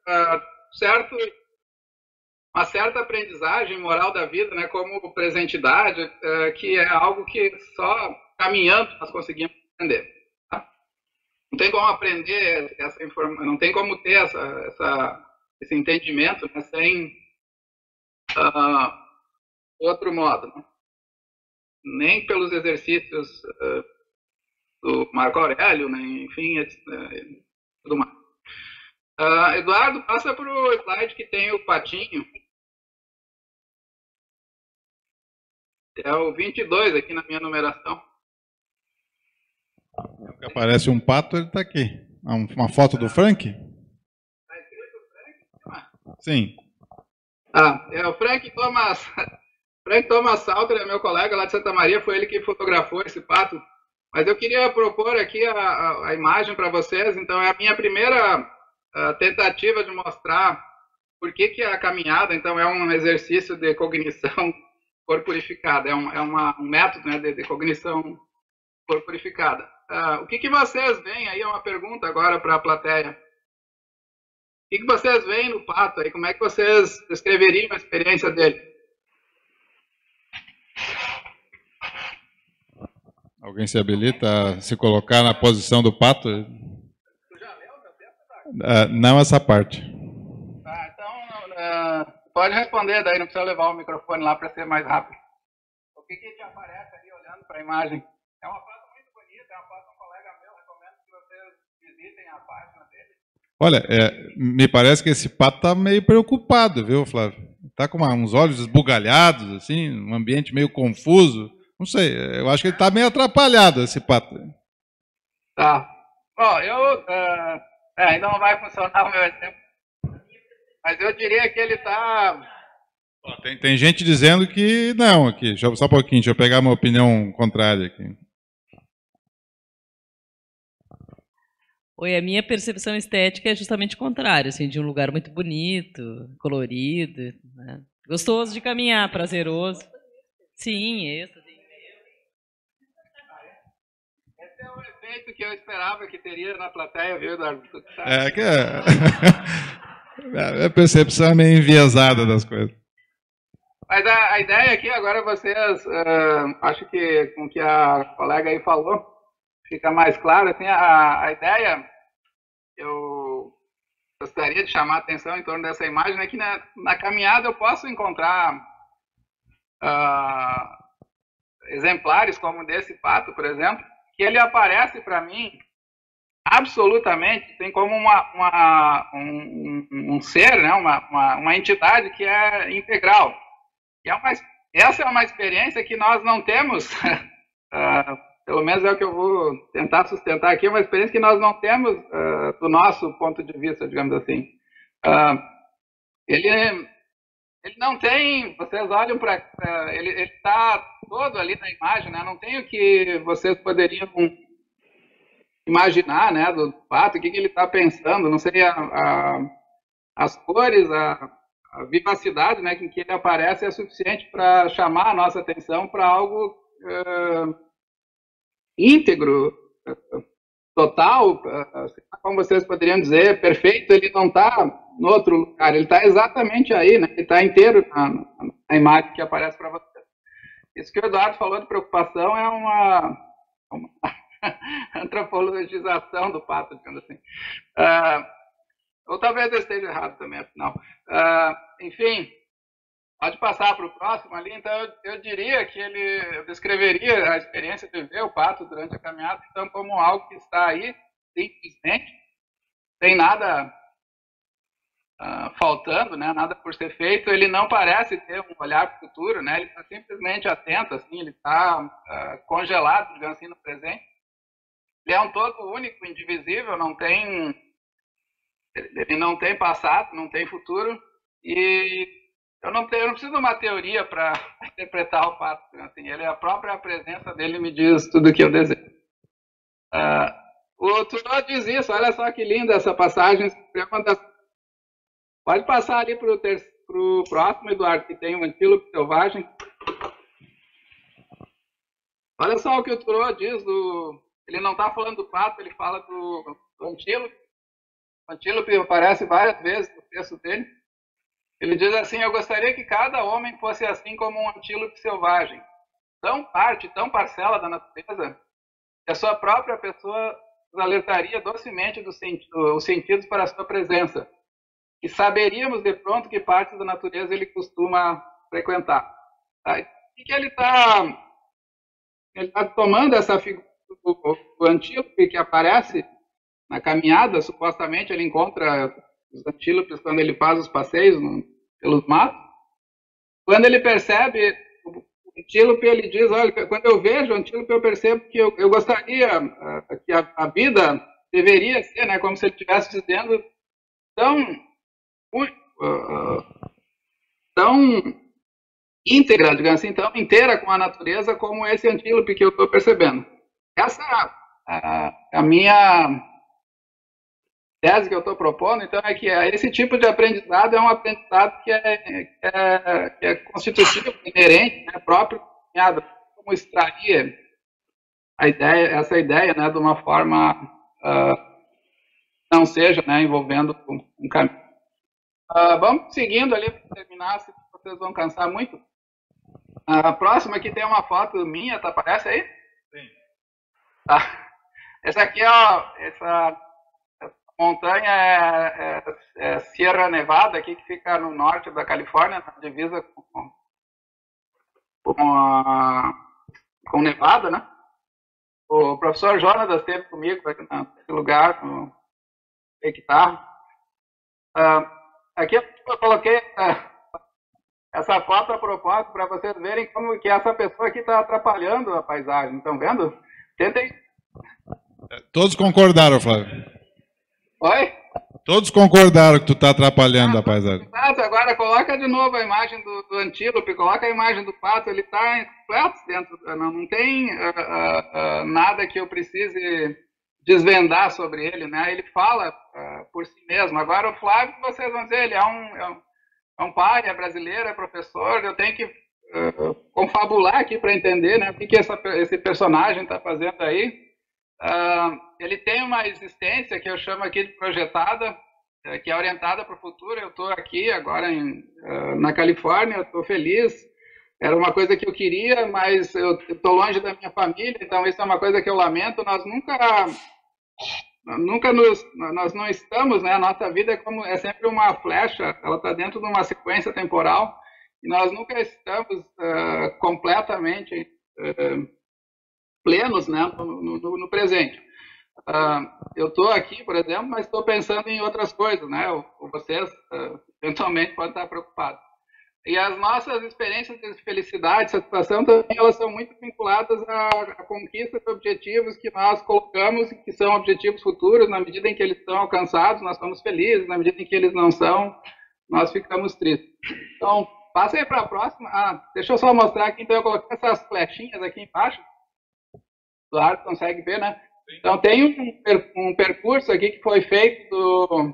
uma certa aprendizagem moral da vida, né, como presentidade, que é algo que só caminhando nós conseguimos aprender. Tá? Não tem como aprender essa informação, não tem como ter esse entendimento, né, sem outro modo, né? Nem pelos exercícios do Marco Aurélio, né, enfim, tudo mais. Eduardo, passa para o slide que tem o patinho. É o 22 aqui na minha numeração. Aparece um pato, ele está aqui. Uma foto do Frank? Está escrito Frank? Sim. É o Frank Thomas. Frank Thomas Salter é meu colega lá de Santa Maria, foi ele que fotografou esse pato. Mas eu queria propor aqui a imagem para vocês. Então, é a minha primeira tentativa de mostrar por que a caminhada, então, é um exercício de cognição corporificada. É um método, né, de cognição corporificada. O que vocês veem aí? É uma pergunta agora para a plateia. O que vocês veem no pato aí? Como é que vocês descreveriam a experiência dele? Alguém se habilita a se colocar na posição do pato? Tu já leu o meu texto? Não essa parte. Então, pode responder, daí não precisa levar o microfone lá para ser mais rápido. O que te aparece ali olhando para a imagem? É uma foto muito bonita, é uma foto de um colega meu, recomendo que vocês visitem a página dele. Olha, me parece que esse pato está meio preocupado, viu, Flávio? Está com uns olhos esbugalhados, assim, um ambiente meio confuso. Não sei, eu acho que ele está meio atrapalhado, esse pato. Tá. Bom, ainda não vai funcionar o meu exemplo. Mas eu diria que ele está... Tem gente dizendo que não aqui. Só um pouquinho, deixa eu pegar uma opinião contrária aqui. Oi, a minha percepção estética é justamente o contrário, assim, de um lugar muito bonito, colorido, né? Gostoso de caminhar, prazeroso. Sim, isso. Esse é o efeito que eu esperava que teria na plateia, viu, Eduardo? A percepção é meio enviesada das coisas. Mas a ideia aqui, agora vocês, acho que com o que a colega aí falou, fica mais claro. Assim, a ideia, eu gostaria de chamar a atenção em torno dessa imagem, é que na caminhada eu posso encontrar exemplares como desse pato, por exemplo, que ele aparece para mim absolutamente, tem como um ser, né, uma entidade que é integral. Essa é uma experiência que nós não temos, pelo menos é o que eu vou tentar sustentar aqui, uma experiência que nós não temos do nosso ponto de vista, digamos assim. Ele não tem, vocês olham para... ele está todo ali na imagem, né? Não tem o que vocês poderiam imaginar, né, do pato, o que ele está pensando, não sei, as cores, a vivacidade, né, com que ele aparece é suficiente para chamar a nossa atenção para algo íntegro, total, como vocês poderiam dizer, perfeito. Ele não está no outro lugar, ele está exatamente aí, né? Ele está inteiro na imagem que aparece para vocês. Isso que o Eduardo falou de preocupação é uma antropologização do pato, digamos assim. Ou talvez eu esteja errado também, afinal. Enfim, pode passar para o próximo ali. Então, eu diria que eu descreveria a experiência de ver o pato durante a caminhada, então, como algo que está aí, simplesmente, tem nada faltando, né? Nada por ser feito. Ele não parece ter um olhar para o futuro, né? Ele está simplesmente atento, assim, ele está congelado, digamos assim, no presente. Ele é um todo único, indivisível, ele não tem passado, não tem futuro, e eu não preciso de uma teoria para interpretar o fato. Assim, a própria presença dele me diz tudo o que eu desejo. O Thoreau diz isso, olha só que linda essa passagem. Pode passar ali para o próximo, Eduardo, que tem um antílope selvagem. Olha só o que o Thoreau diz, ele não está falando do pato, ele fala do antílope. O antílope aparece várias vezes no texto dele. Ele diz assim: eu gostaria que cada homem fosse assim como um antílope selvagem, tão parcela da natureza, que a sua própria pessoa nos alertaria docemente os sentidos para a sua presença, e saberíamos de pronto que partes da natureza ele costuma frequentar. Tá? E que ele está tomando essa figura do antílope que aparece na caminhada. Supostamente ele encontra os antílopes quando ele faz os passeios pelos matos. Quando ele percebe o antílope, ele diz: olha, quando eu vejo o antílope, eu percebo que eu gostaria que a vida deveria ser, né, como se ele estivesse dizendo, tão íntegra, digamos assim, tão inteira com a natureza como esse antílope que eu estou percebendo. Essa é a minha tese que eu estou propondo. Então, é que esse tipo de aprendizado é um aprendizado que é constitutivo, inerente, né, próprio, como extrair essa ideia, né, de uma forma não seja, né, envolvendo um caminho. Vamos seguindo ali para terminar, se vocês vão cansar muito. A próxima aqui tem uma foto minha, tá? Aparece aí? Sim. Tá. Essa aqui, essa montanha é Sierra Nevada, aqui, que fica no norte da Califórnia, na divisa com Nevada, né? O professor Jonas esteve comigo aqui nesse lugar, no guitarra. Aqui eu coloquei essa foto a propósito para vocês verem como que essa pessoa aqui está atrapalhando a paisagem. Estão vendo? Tentem. Todos concordaram, Flávio. Oi? Todos concordaram que tu está atrapalhando a paisagem. Agora coloca de novo a imagem do antílope, coloca a imagem do pato, ele está completo dentro, não tem nada que eu precise desvendar sobre ele, né? Ele fala por si mesmo. Agora o Flávio, vocês vão dizer, ele é um pai, é brasileiro, é professor, eu tenho que confabular aqui para entender, né, o que esse personagem está fazendo aí. Ele tem uma existência que eu chamo aqui de projetada, que é orientada para o futuro. Eu estou aqui agora na Califórnia, eu estou feliz, era uma coisa que eu queria, mas eu estou longe da minha família, então isso é uma coisa que eu lamento. Nós não estamos, né, a nossa vida é sempre uma flecha, ela está dentro de uma sequência temporal, e nós nunca estamos completamente plenos, né, no presente. Eu estou aqui, por exemplo, mas estou pensando em outras coisas, né? Vocês eventualmente podem estar preocupados. E as nossas experiências de felicidade, satisfação, também elas são muito vinculadas à conquista de objetivos que nós colocamos, que são objetivos futuros. Na medida em que eles são alcançados, nós estamos felizes. Na medida em que eles não são, nós ficamos tristes. Então, passa aí para a próxima. Deixa eu só mostrar aqui. Então, eu coloquei essas flechinhas aqui embaixo. Claro, consegue ver, né? Então, tem um percurso aqui que foi feito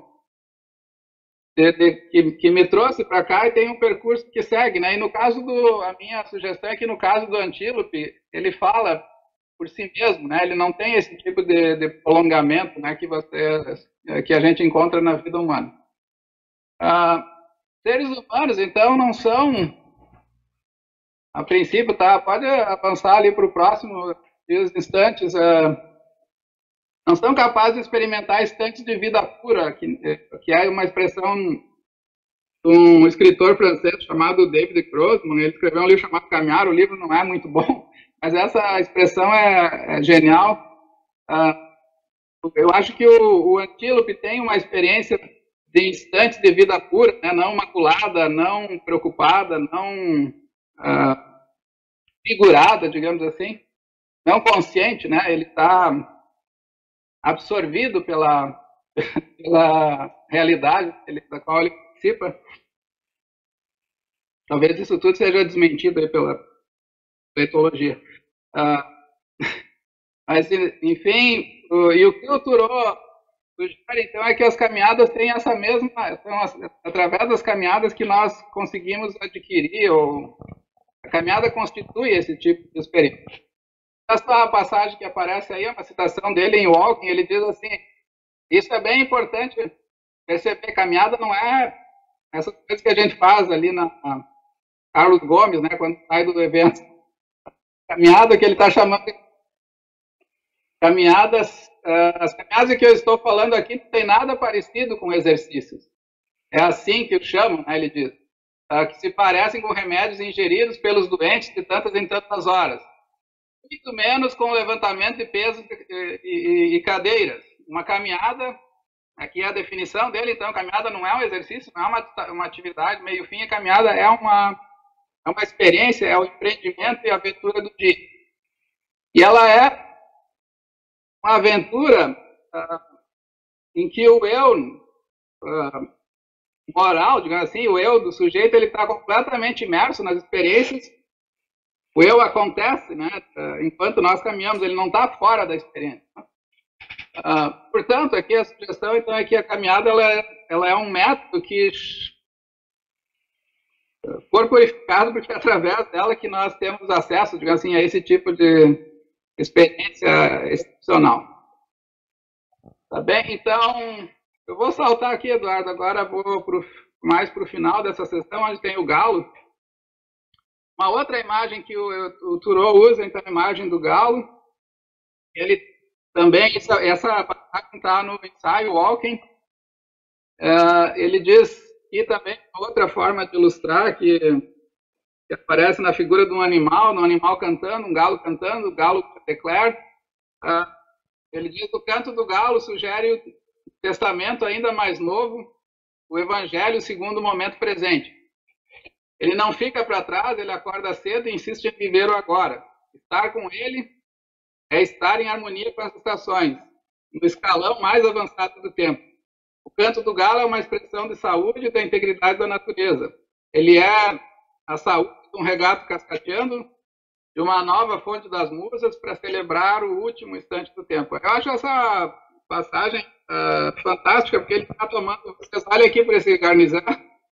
que me trouxe para cá, e tem um percurso que segue, né? E no caso a minha sugestão é que no caso do antílope, ele fala por si mesmo, né? Ele não tem esse tipo de prolongamento, né, que a gente encontra na vida humana. Seres humanos, então, não são, a princípio, tá? Pode avançar ali para o próximo instantes. Não são capazes de experimentar instantes de vida pura, que é uma expressão de um escritor francês chamado David Grossman. Ele escreveu um livro chamado Caminhar. O livro não é muito bom, mas essa expressão é genial. eu acho que o antílope tem uma experiência de instantes de vida pura, né? Não maculada, não preocupada, não figurada, digamos assim, não consciente, né? Ele está absorvido pela realidade da qual ele participa. Talvez isso tudo seja desmentido aí pela etologia. Mas, enfim, e o que o Thoreau sugere, então, é que as caminhadas têm essa mesma... São através das caminhadas que nós conseguimos adquirir, ou a caminhada constitui esse tipo de experiência. Essa passagem que aparece aí é uma citação dele em Walking, ele diz assim, isso é bem importante perceber, caminhada não é essas coisas que a gente faz ali na Carlos Gomes, né, quando sai do evento. Caminhada que ele está chamando de caminhadas, as caminhadas que eu estou falando aqui não tem nada parecido com exercícios. É assim que o chamam, né, ele diz, que se parecem com remédios ingeridos pelos doentes de tantas em tantas horas. Muito menos com levantamento de pesos e cadeiras. Uma caminhada, aqui é a definição dele, então, caminhada não é um exercício, não é uma atividade, meio-fim, a caminhada é uma experiência, é o empreendimento e a aventura do dia. E ela é uma aventura em que o eu moral, digamos assim, o eu do sujeito, ele está completamente imerso nas experiências. O eu acontece, né? Enquanto nós caminhamos, ele não está fora da experiência. Portanto, aqui a sugestão então é que a caminhada ela é um método que corporificado, porque é através dela que nós temos acesso, digamos assim, a esse tipo de experiência excepcional. Tá bem? Então, eu vou saltar aqui, Eduardo, agora vou mais para o final dessa sessão, onde tem o galo. Uma outra imagem que o Thoreau usa, então, a imagem do galo, ele também, essa passagem está no ensaio Walking, ele diz, e também outra forma de ilustrar, que aparece na figura de um animal cantando, um galo cantando, o galo declara, ele diz que o canto do galo sugere o testamento ainda mais novo, o evangelho segundo o momento presente. Ele não fica para trás, ele acorda cedo e insiste em viver o agora. Estar com ele é estar em harmonia com as estações, no escalão mais avançado do tempo. O canto do galo é uma expressão de saúde e da integridade da natureza. Ele é a saúde de um regato cascateando, de uma nova fonte das musas para celebrar o último instante do tempo. Eu acho essa passagem fantástica, porque ele está tomando... Vocês olhem aqui para esse garnizão.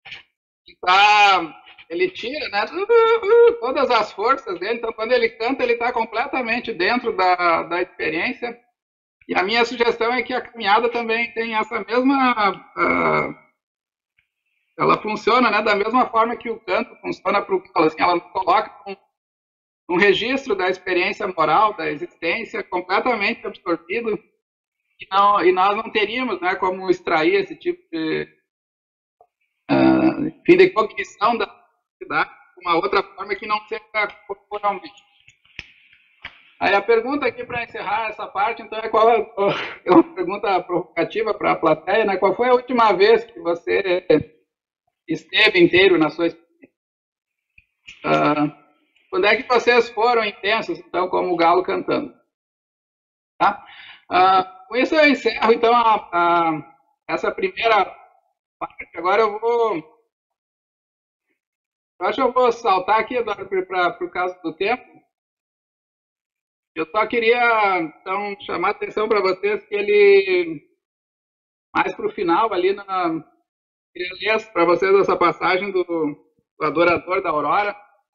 Ele tira, né, todas as forças dele, então quando ele canta, ele está completamente dentro da experiência. E a minha sugestão é que a caminhada também tem essa mesma... ela funciona, né, da mesma forma que o canto funciona para o galo, assim, ela coloca um registro da experiência moral, da existência, completamente absorvido, e nós não teríamos, né, como extrair esse tipo de... fim de cognição da cidade, uma outra forma que não seja corporalmente. Aí a pergunta aqui para encerrar essa parte, então, é uma pergunta provocativa para a plateia, né? Qual foi a última vez que você esteve inteiro na sua experiência? Quando é que vocês foram intensos, então, como o galo cantando? Tá? Com isso eu encerro, então, essa primeira parte. Agora eu acho que eu vou saltar aqui, Eduardo, por causa do tempo. Eu só queria, então, chamar a atenção para vocês que ele, mais para o final, ali, queria ler para vocês essa passagem do Adorador da Aurora.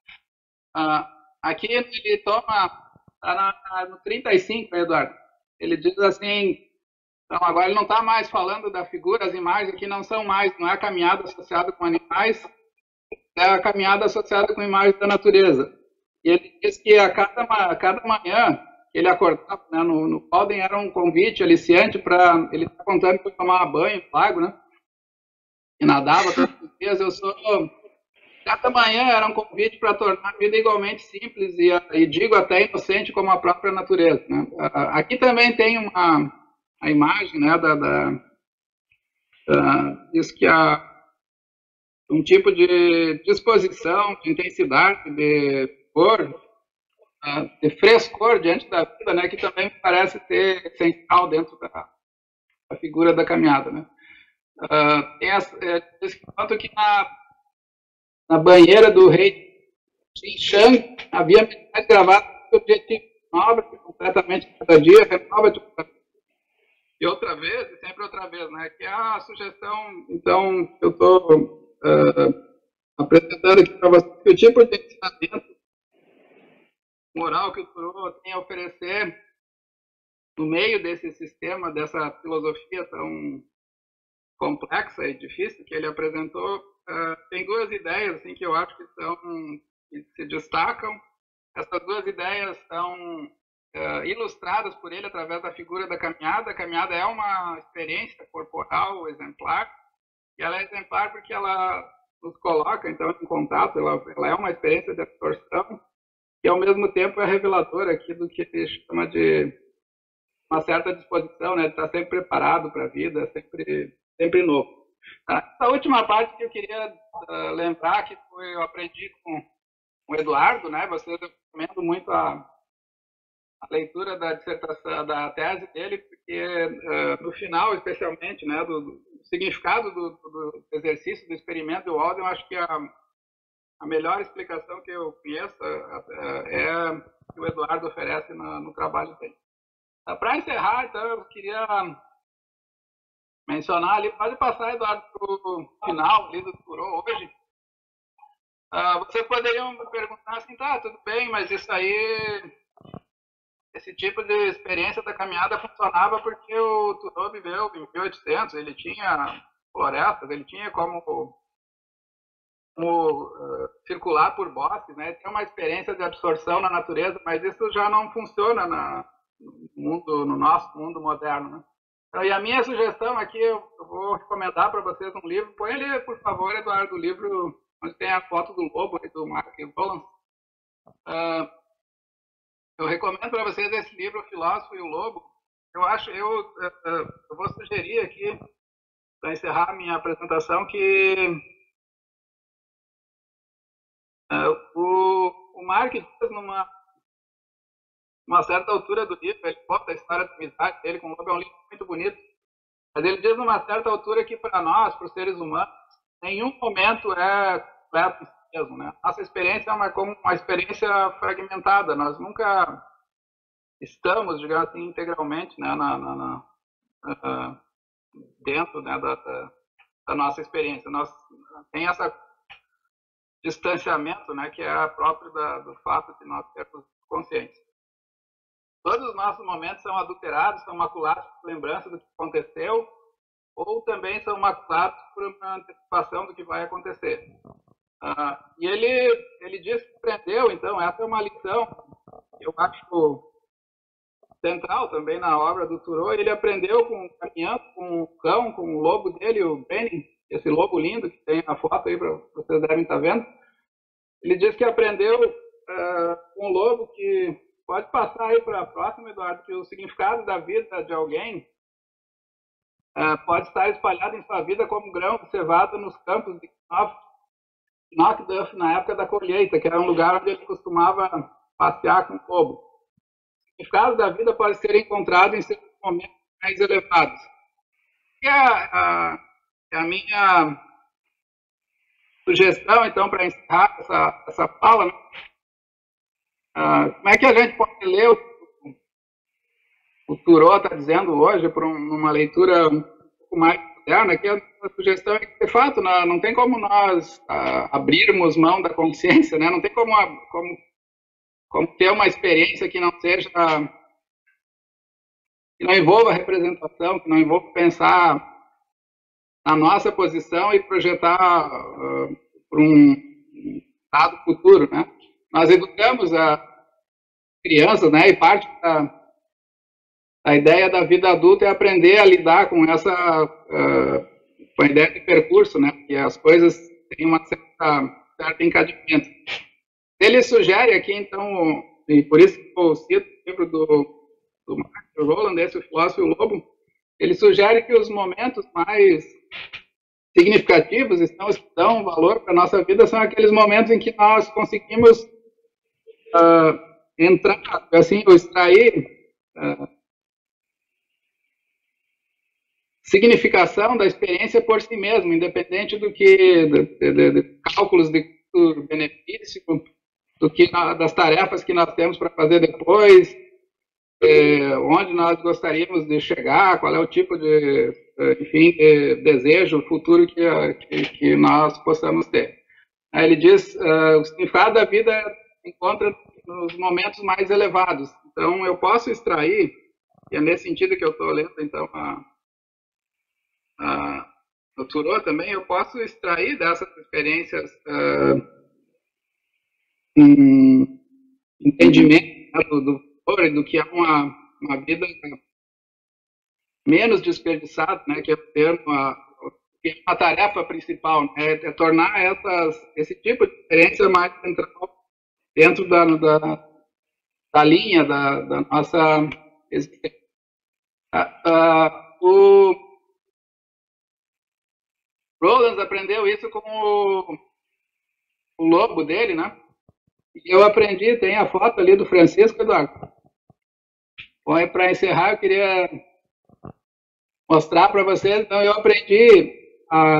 Aqui ele toma, está no 35, Eduardo. Ele diz assim, então agora ele não está mais falando da figura, as imagens aqui não é a caminhada associada com animais, é a caminhada associada com imagens da natureza. E ele diz que a cada manhã ele acordava, né, no Walden era um convite aliciante para... Ele está contando que foi tomar banho no lago, né? E nadava todos os dias. Cada manhã era um convite para tornar a vida igualmente simples e digo até inocente como a própria natureza, né? Aqui também tem uma a imagem, né, diz que há um tipo de disposição, de intensidade, de cor, de frescor diante da vida, né, que também parece ser essencial dentro da figura da caminhada, né. Diz que na banheira do rei Xinshang havia mensagens gravadas com o objetivo nova, completamente cada dia, renova e outra vez, e sempre outra vez, né? Que é a sugestão, então, eu estou apresentando aqui para vocês que o tipo de ensinamento moral que o Thoreau tem a oferecer no meio desse sistema, dessa filosofia tão complexa e difícil que ele apresentou, tem duas ideias assim, que eu acho que se destacam. Essas duas ideias são ilustradas por ele através da figura da caminhada. A caminhada é uma experiência corporal exemplar, e ela é exemplar porque ela nos coloca, então, em contato, ela é uma experiência de absorção, e ao mesmo tempo é reveladora aqui do que se chama de uma certa disposição, né, de estar sempre preparado para a vida, sempre novo. Essa última parte que eu queria lembrar, que eu aprendi com o Eduardo, né, eu recomendo muito a leitura da dissertação, da tese dele, porque no final, especialmente, né, do significado do exercício, do experimento do Walden, eu acho que a melhor explicação que eu conheço é que o Eduardo oferece no trabalho dele. Para encerrar, então, eu queria mencionar ali, pode passar, Eduardo, para o final ali do Thoreau hoje. Vocês poderiam me perguntar assim, tá, tudo bem, mas isso aí, esse tipo de experiência da caminhada funcionava porque o Thoreau viveu em 1800, ele tinha florestas, ele tinha como circular por bosques, né? Tem uma experiência de absorção na natureza, mas isso já não funciona no nosso mundo moderno, né? Então, e a minha sugestão aqui, eu vou recomendar para vocês um livro. Põe ali, por favor, Eduardo, o livro onde tem a foto do lobo e do Mark Rowland. Eu recomendo para vocês esse livro, O Filósofo e o Lobo. Eu vou sugerir aqui, para encerrar a minha apresentação, que o Mark diz numa certa altura do livro, ele conta a história da amizade dele com o lobo, é um livro muito bonito, mas ele diz numa certa altura que para nós, para os seres humanos, nenhum momento é completo em si mesmo, né? Nossa experiência é uma experiência fragmentada, nós nunca estamos, digamos assim, integralmente, né, dentro, né, da nossa experiência. Tem esse distanciamento, né, que é próprio do fato de nós termos consciência. Todos os nossos momentos são adulterados, são maculados por lembrança do que aconteceu, ou também são maculados por uma antecipação do que vai acontecer. E ele diz que aprendeu, então, essa é uma lição, eu acho central também na obra do Thoreau. Ele aprendeu caminhando com o cão, com o lobo dele, o Benny, esse lobo lindo que tem a foto aí, vocês devem estar vendo. Ele diz que aprendeu com o lobo que... Pode passar aí para a próxima, Eduardo, que o significado da vida de alguém pode estar espalhado em sua vida como grão de cevada nos campos de Knockduff na época da colheita, que era um lugar onde ele costumava passear com o lobo. O significado da vida pode ser encontrado em seus momentos mais elevados. E a minha sugestão, então, para encerrar essa fala, né? Como é que a gente pode ler o Thoreau está dizendo hoje, por uma leitura um pouco mais moderna, que a sugestão é que, de fato, não tem como nós abrirmos mão da consciência, né? Não tem como ter uma experiência que não seja, que não envolva representação, que não envolva pensar na nossa posição e projetar para um estado futuro, né? Nós educamos a crianças, né? E parte da ideia da vida adulta é aprender a lidar com com a ideia de percurso, né? Que as coisas têm uma certa encadeamento. Ele sugere aqui, então, e por isso que eu cito o livro do Mark Rowland, esse O Filósofo e o Lobo, ele sugere que os momentos mais significativos e dão valor para a nossa vida são aqueles momentos em que nós conseguimos entrar, assim, ou extrair significação da experiência por si mesmo, independente do que de cálculos de benefício, do que das tarefas que nós temos para fazer depois, onde nós gostaríamos de chegar, qual é o tipo de, enfim, de desejo futuro que nós possamos ter. Aí ele diz, o significado da vida encontra nos momentos mais elevados. Então, eu posso extrair, e é nesse sentido que eu estou lendo, então, o Thoreau também, eu posso extrair dessas experiências entendimento do do que é uma vida menos desperdiçada, né, que é o termo, que é a tarefa principal, né, é tornar esse tipo de experiência mais central dentro da linha da nossa existência. O Rollins aprendeu isso com o lobo dele, né? E eu aprendi, tem a foto ali do Francisco, Eduardo. Bom, para encerrar, eu queria mostrar para vocês, então, eu aprendi a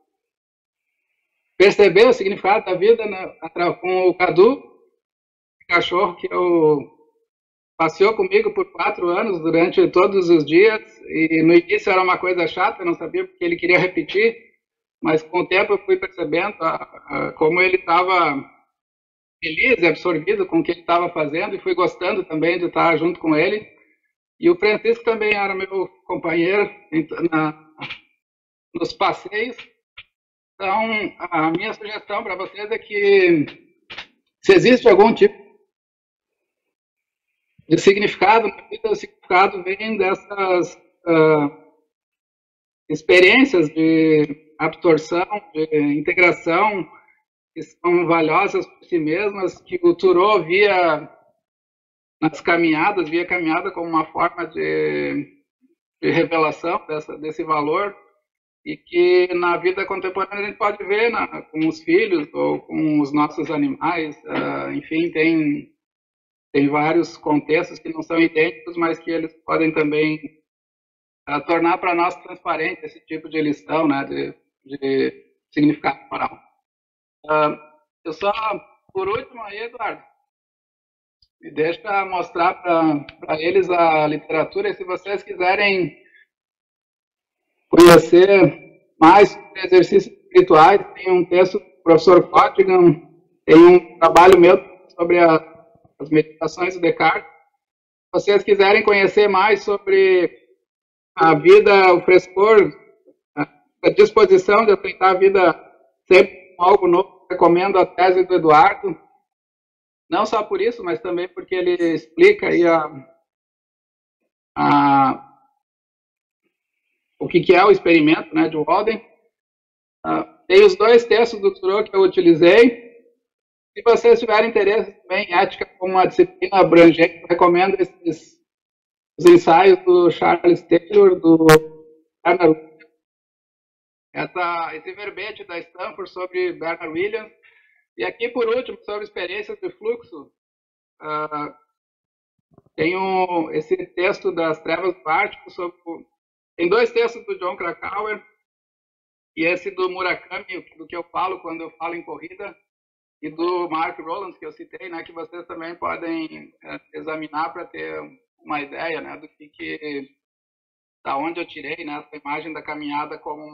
perceber o significado da vida com o Cadu, o cachorro que passeou comigo por 4 anos, durante todos os dias, e no início era uma coisa chata, eu não sabia porque ele queria repetir, mas com o tempo eu fui percebendo como ele estava feliz e absorvido com o que ele estava fazendo, e fui gostando também de estar junto com ele. E o Francisco também era meu companheiro nos passeios. Então, a minha sugestão para vocês é que, se existe algum tipo de significado na vida, o significado vem dessas experiências de absorção, de integração, que são valiosas por si mesmas, que o Thoreau via caminhada como uma forma de revelação desse valor, e que na vida contemporânea a gente pode ver com os filhos ou com os nossos animais, enfim, tem vários contextos que não são idênticos, mas que eles podem também tornar para nós transparente esse tipo de lição, né, de significado moral. Eu só, por último aí, Eduardo, me deixa mostrar para eles a literatura, e se vocês quiserem conhecer mais sobre exercícios espirituais, tem um texto do professor Cottingham, tem um trabalho meu sobre as meditações do Descartes. Se vocês quiserem conhecer mais sobre a vida, o frescor, a disposição de aceitar a vida sempre com algo novo, recomendo a tese do Eduardo, não só por isso, mas também porque ele explica aí o que é o experimento, né, de Walden. Tem os 2 textos do Thoreau que eu utilizei. Se vocês tiverem interesse também em ética como uma disciplina abrangente, eu recomendo os ensaios do Charles Taylor, do Bernard Williams. Esse verbete da Stanford sobre Bernard Williams. E aqui, por último, sobre experiências de fluxo, tem esse texto das Trevas do Ártico, tem 2 textos do John Krakauer, e esse do Murakami, do que eu falo quando eu falo em corrida, e do Mark Rowlands, que eu citei, né, que vocês também podem examinar para ter uma ideia, né, da onde eu tirei, né, essa imagem da caminhada como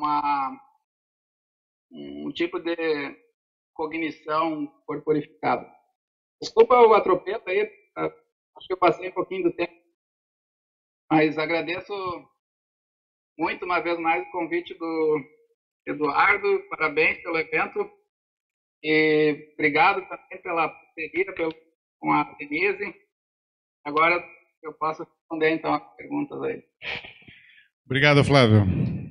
um tipo de cognição corporificada. Desculpa o atropelo aí, acho que eu passei um pouquinho do tempo, mas agradeço muito uma vez mais o convite do Eduardo, parabéns pelo evento, e obrigado também pela parceria com a Denise. Agora eu posso responder então as perguntas aí. Obrigado, Flávio.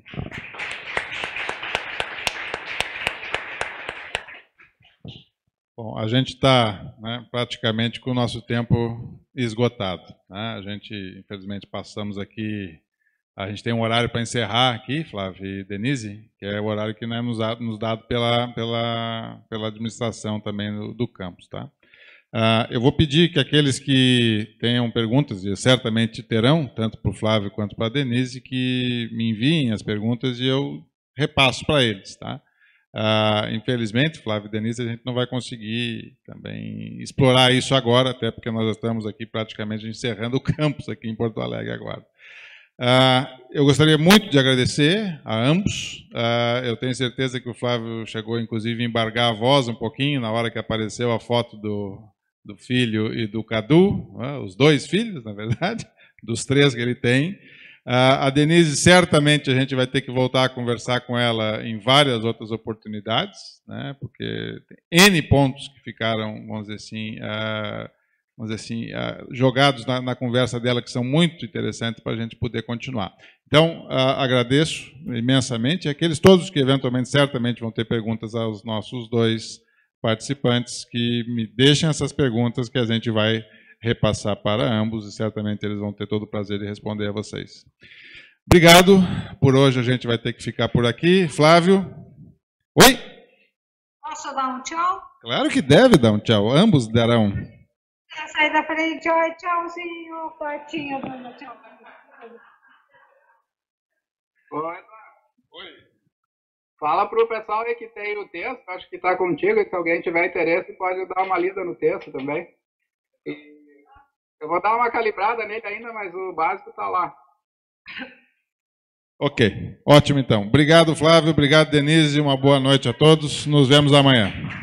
Bom, a gente está, né, praticamente com o nosso tempo esgotado, né? A gente, infelizmente, passamos aqui A gente tem um horário para encerrar aqui, Flávio e Denise, que é o horário que não é nos dado pela administração também do campus, tá? Eu vou pedir que aqueles que tenham perguntas, e certamente terão, tanto para o Flávio quanto para a Denise, que me enviem as perguntas e eu repasso para eles, tá? Infelizmente, Flávio e Denise, a gente não vai conseguir também explorar isso agora, até porque nós estamos aqui praticamente encerrando o campus aqui em Porto Alegre agora. Eu gostaria muito de agradecer a ambos. Eu tenho certeza que o Flávio chegou, inclusive, a embargar a voz um pouquinho na hora que apareceu a foto do filho e do Cadu, os dois filhos, na verdade, dos 3 que ele tem. A Denise, certamente, a gente vai ter que voltar a conversar com ela em várias outras oportunidades, né, porque tem N pontos que ficaram, vamos dizer assim, jogados na conversa dela, que são muito interessantes para a gente poder continuar. Então, agradeço imensamente. Aqueles todos que, eventualmente, certamente vão ter perguntas aos nossos 2 participantes, que me deixem essas perguntas que a gente vai repassar para ambos e certamente eles vão ter todo o prazer de responder a vocês. Obrigado. Por hoje a gente vai ter que ficar por aqui. Flávio? Oi? Posso dar um tchau? Claro que deve dar um tchau. Ambos darão. Sai da frente, oi, tchauzinho, quartinho, tchau. Oi. Fala para o pessoal aí que tem o texto, acho que está contigo, e se alguém tiver interesse pode dar uma lida no texto também. E eu vou dar uma calibrada nele ainda, mas o básico está lá. Ok, ótimo então. Obrigado, Flávio, obrigado, Denise, uma boa noite a todos. Nos vemos amanhã.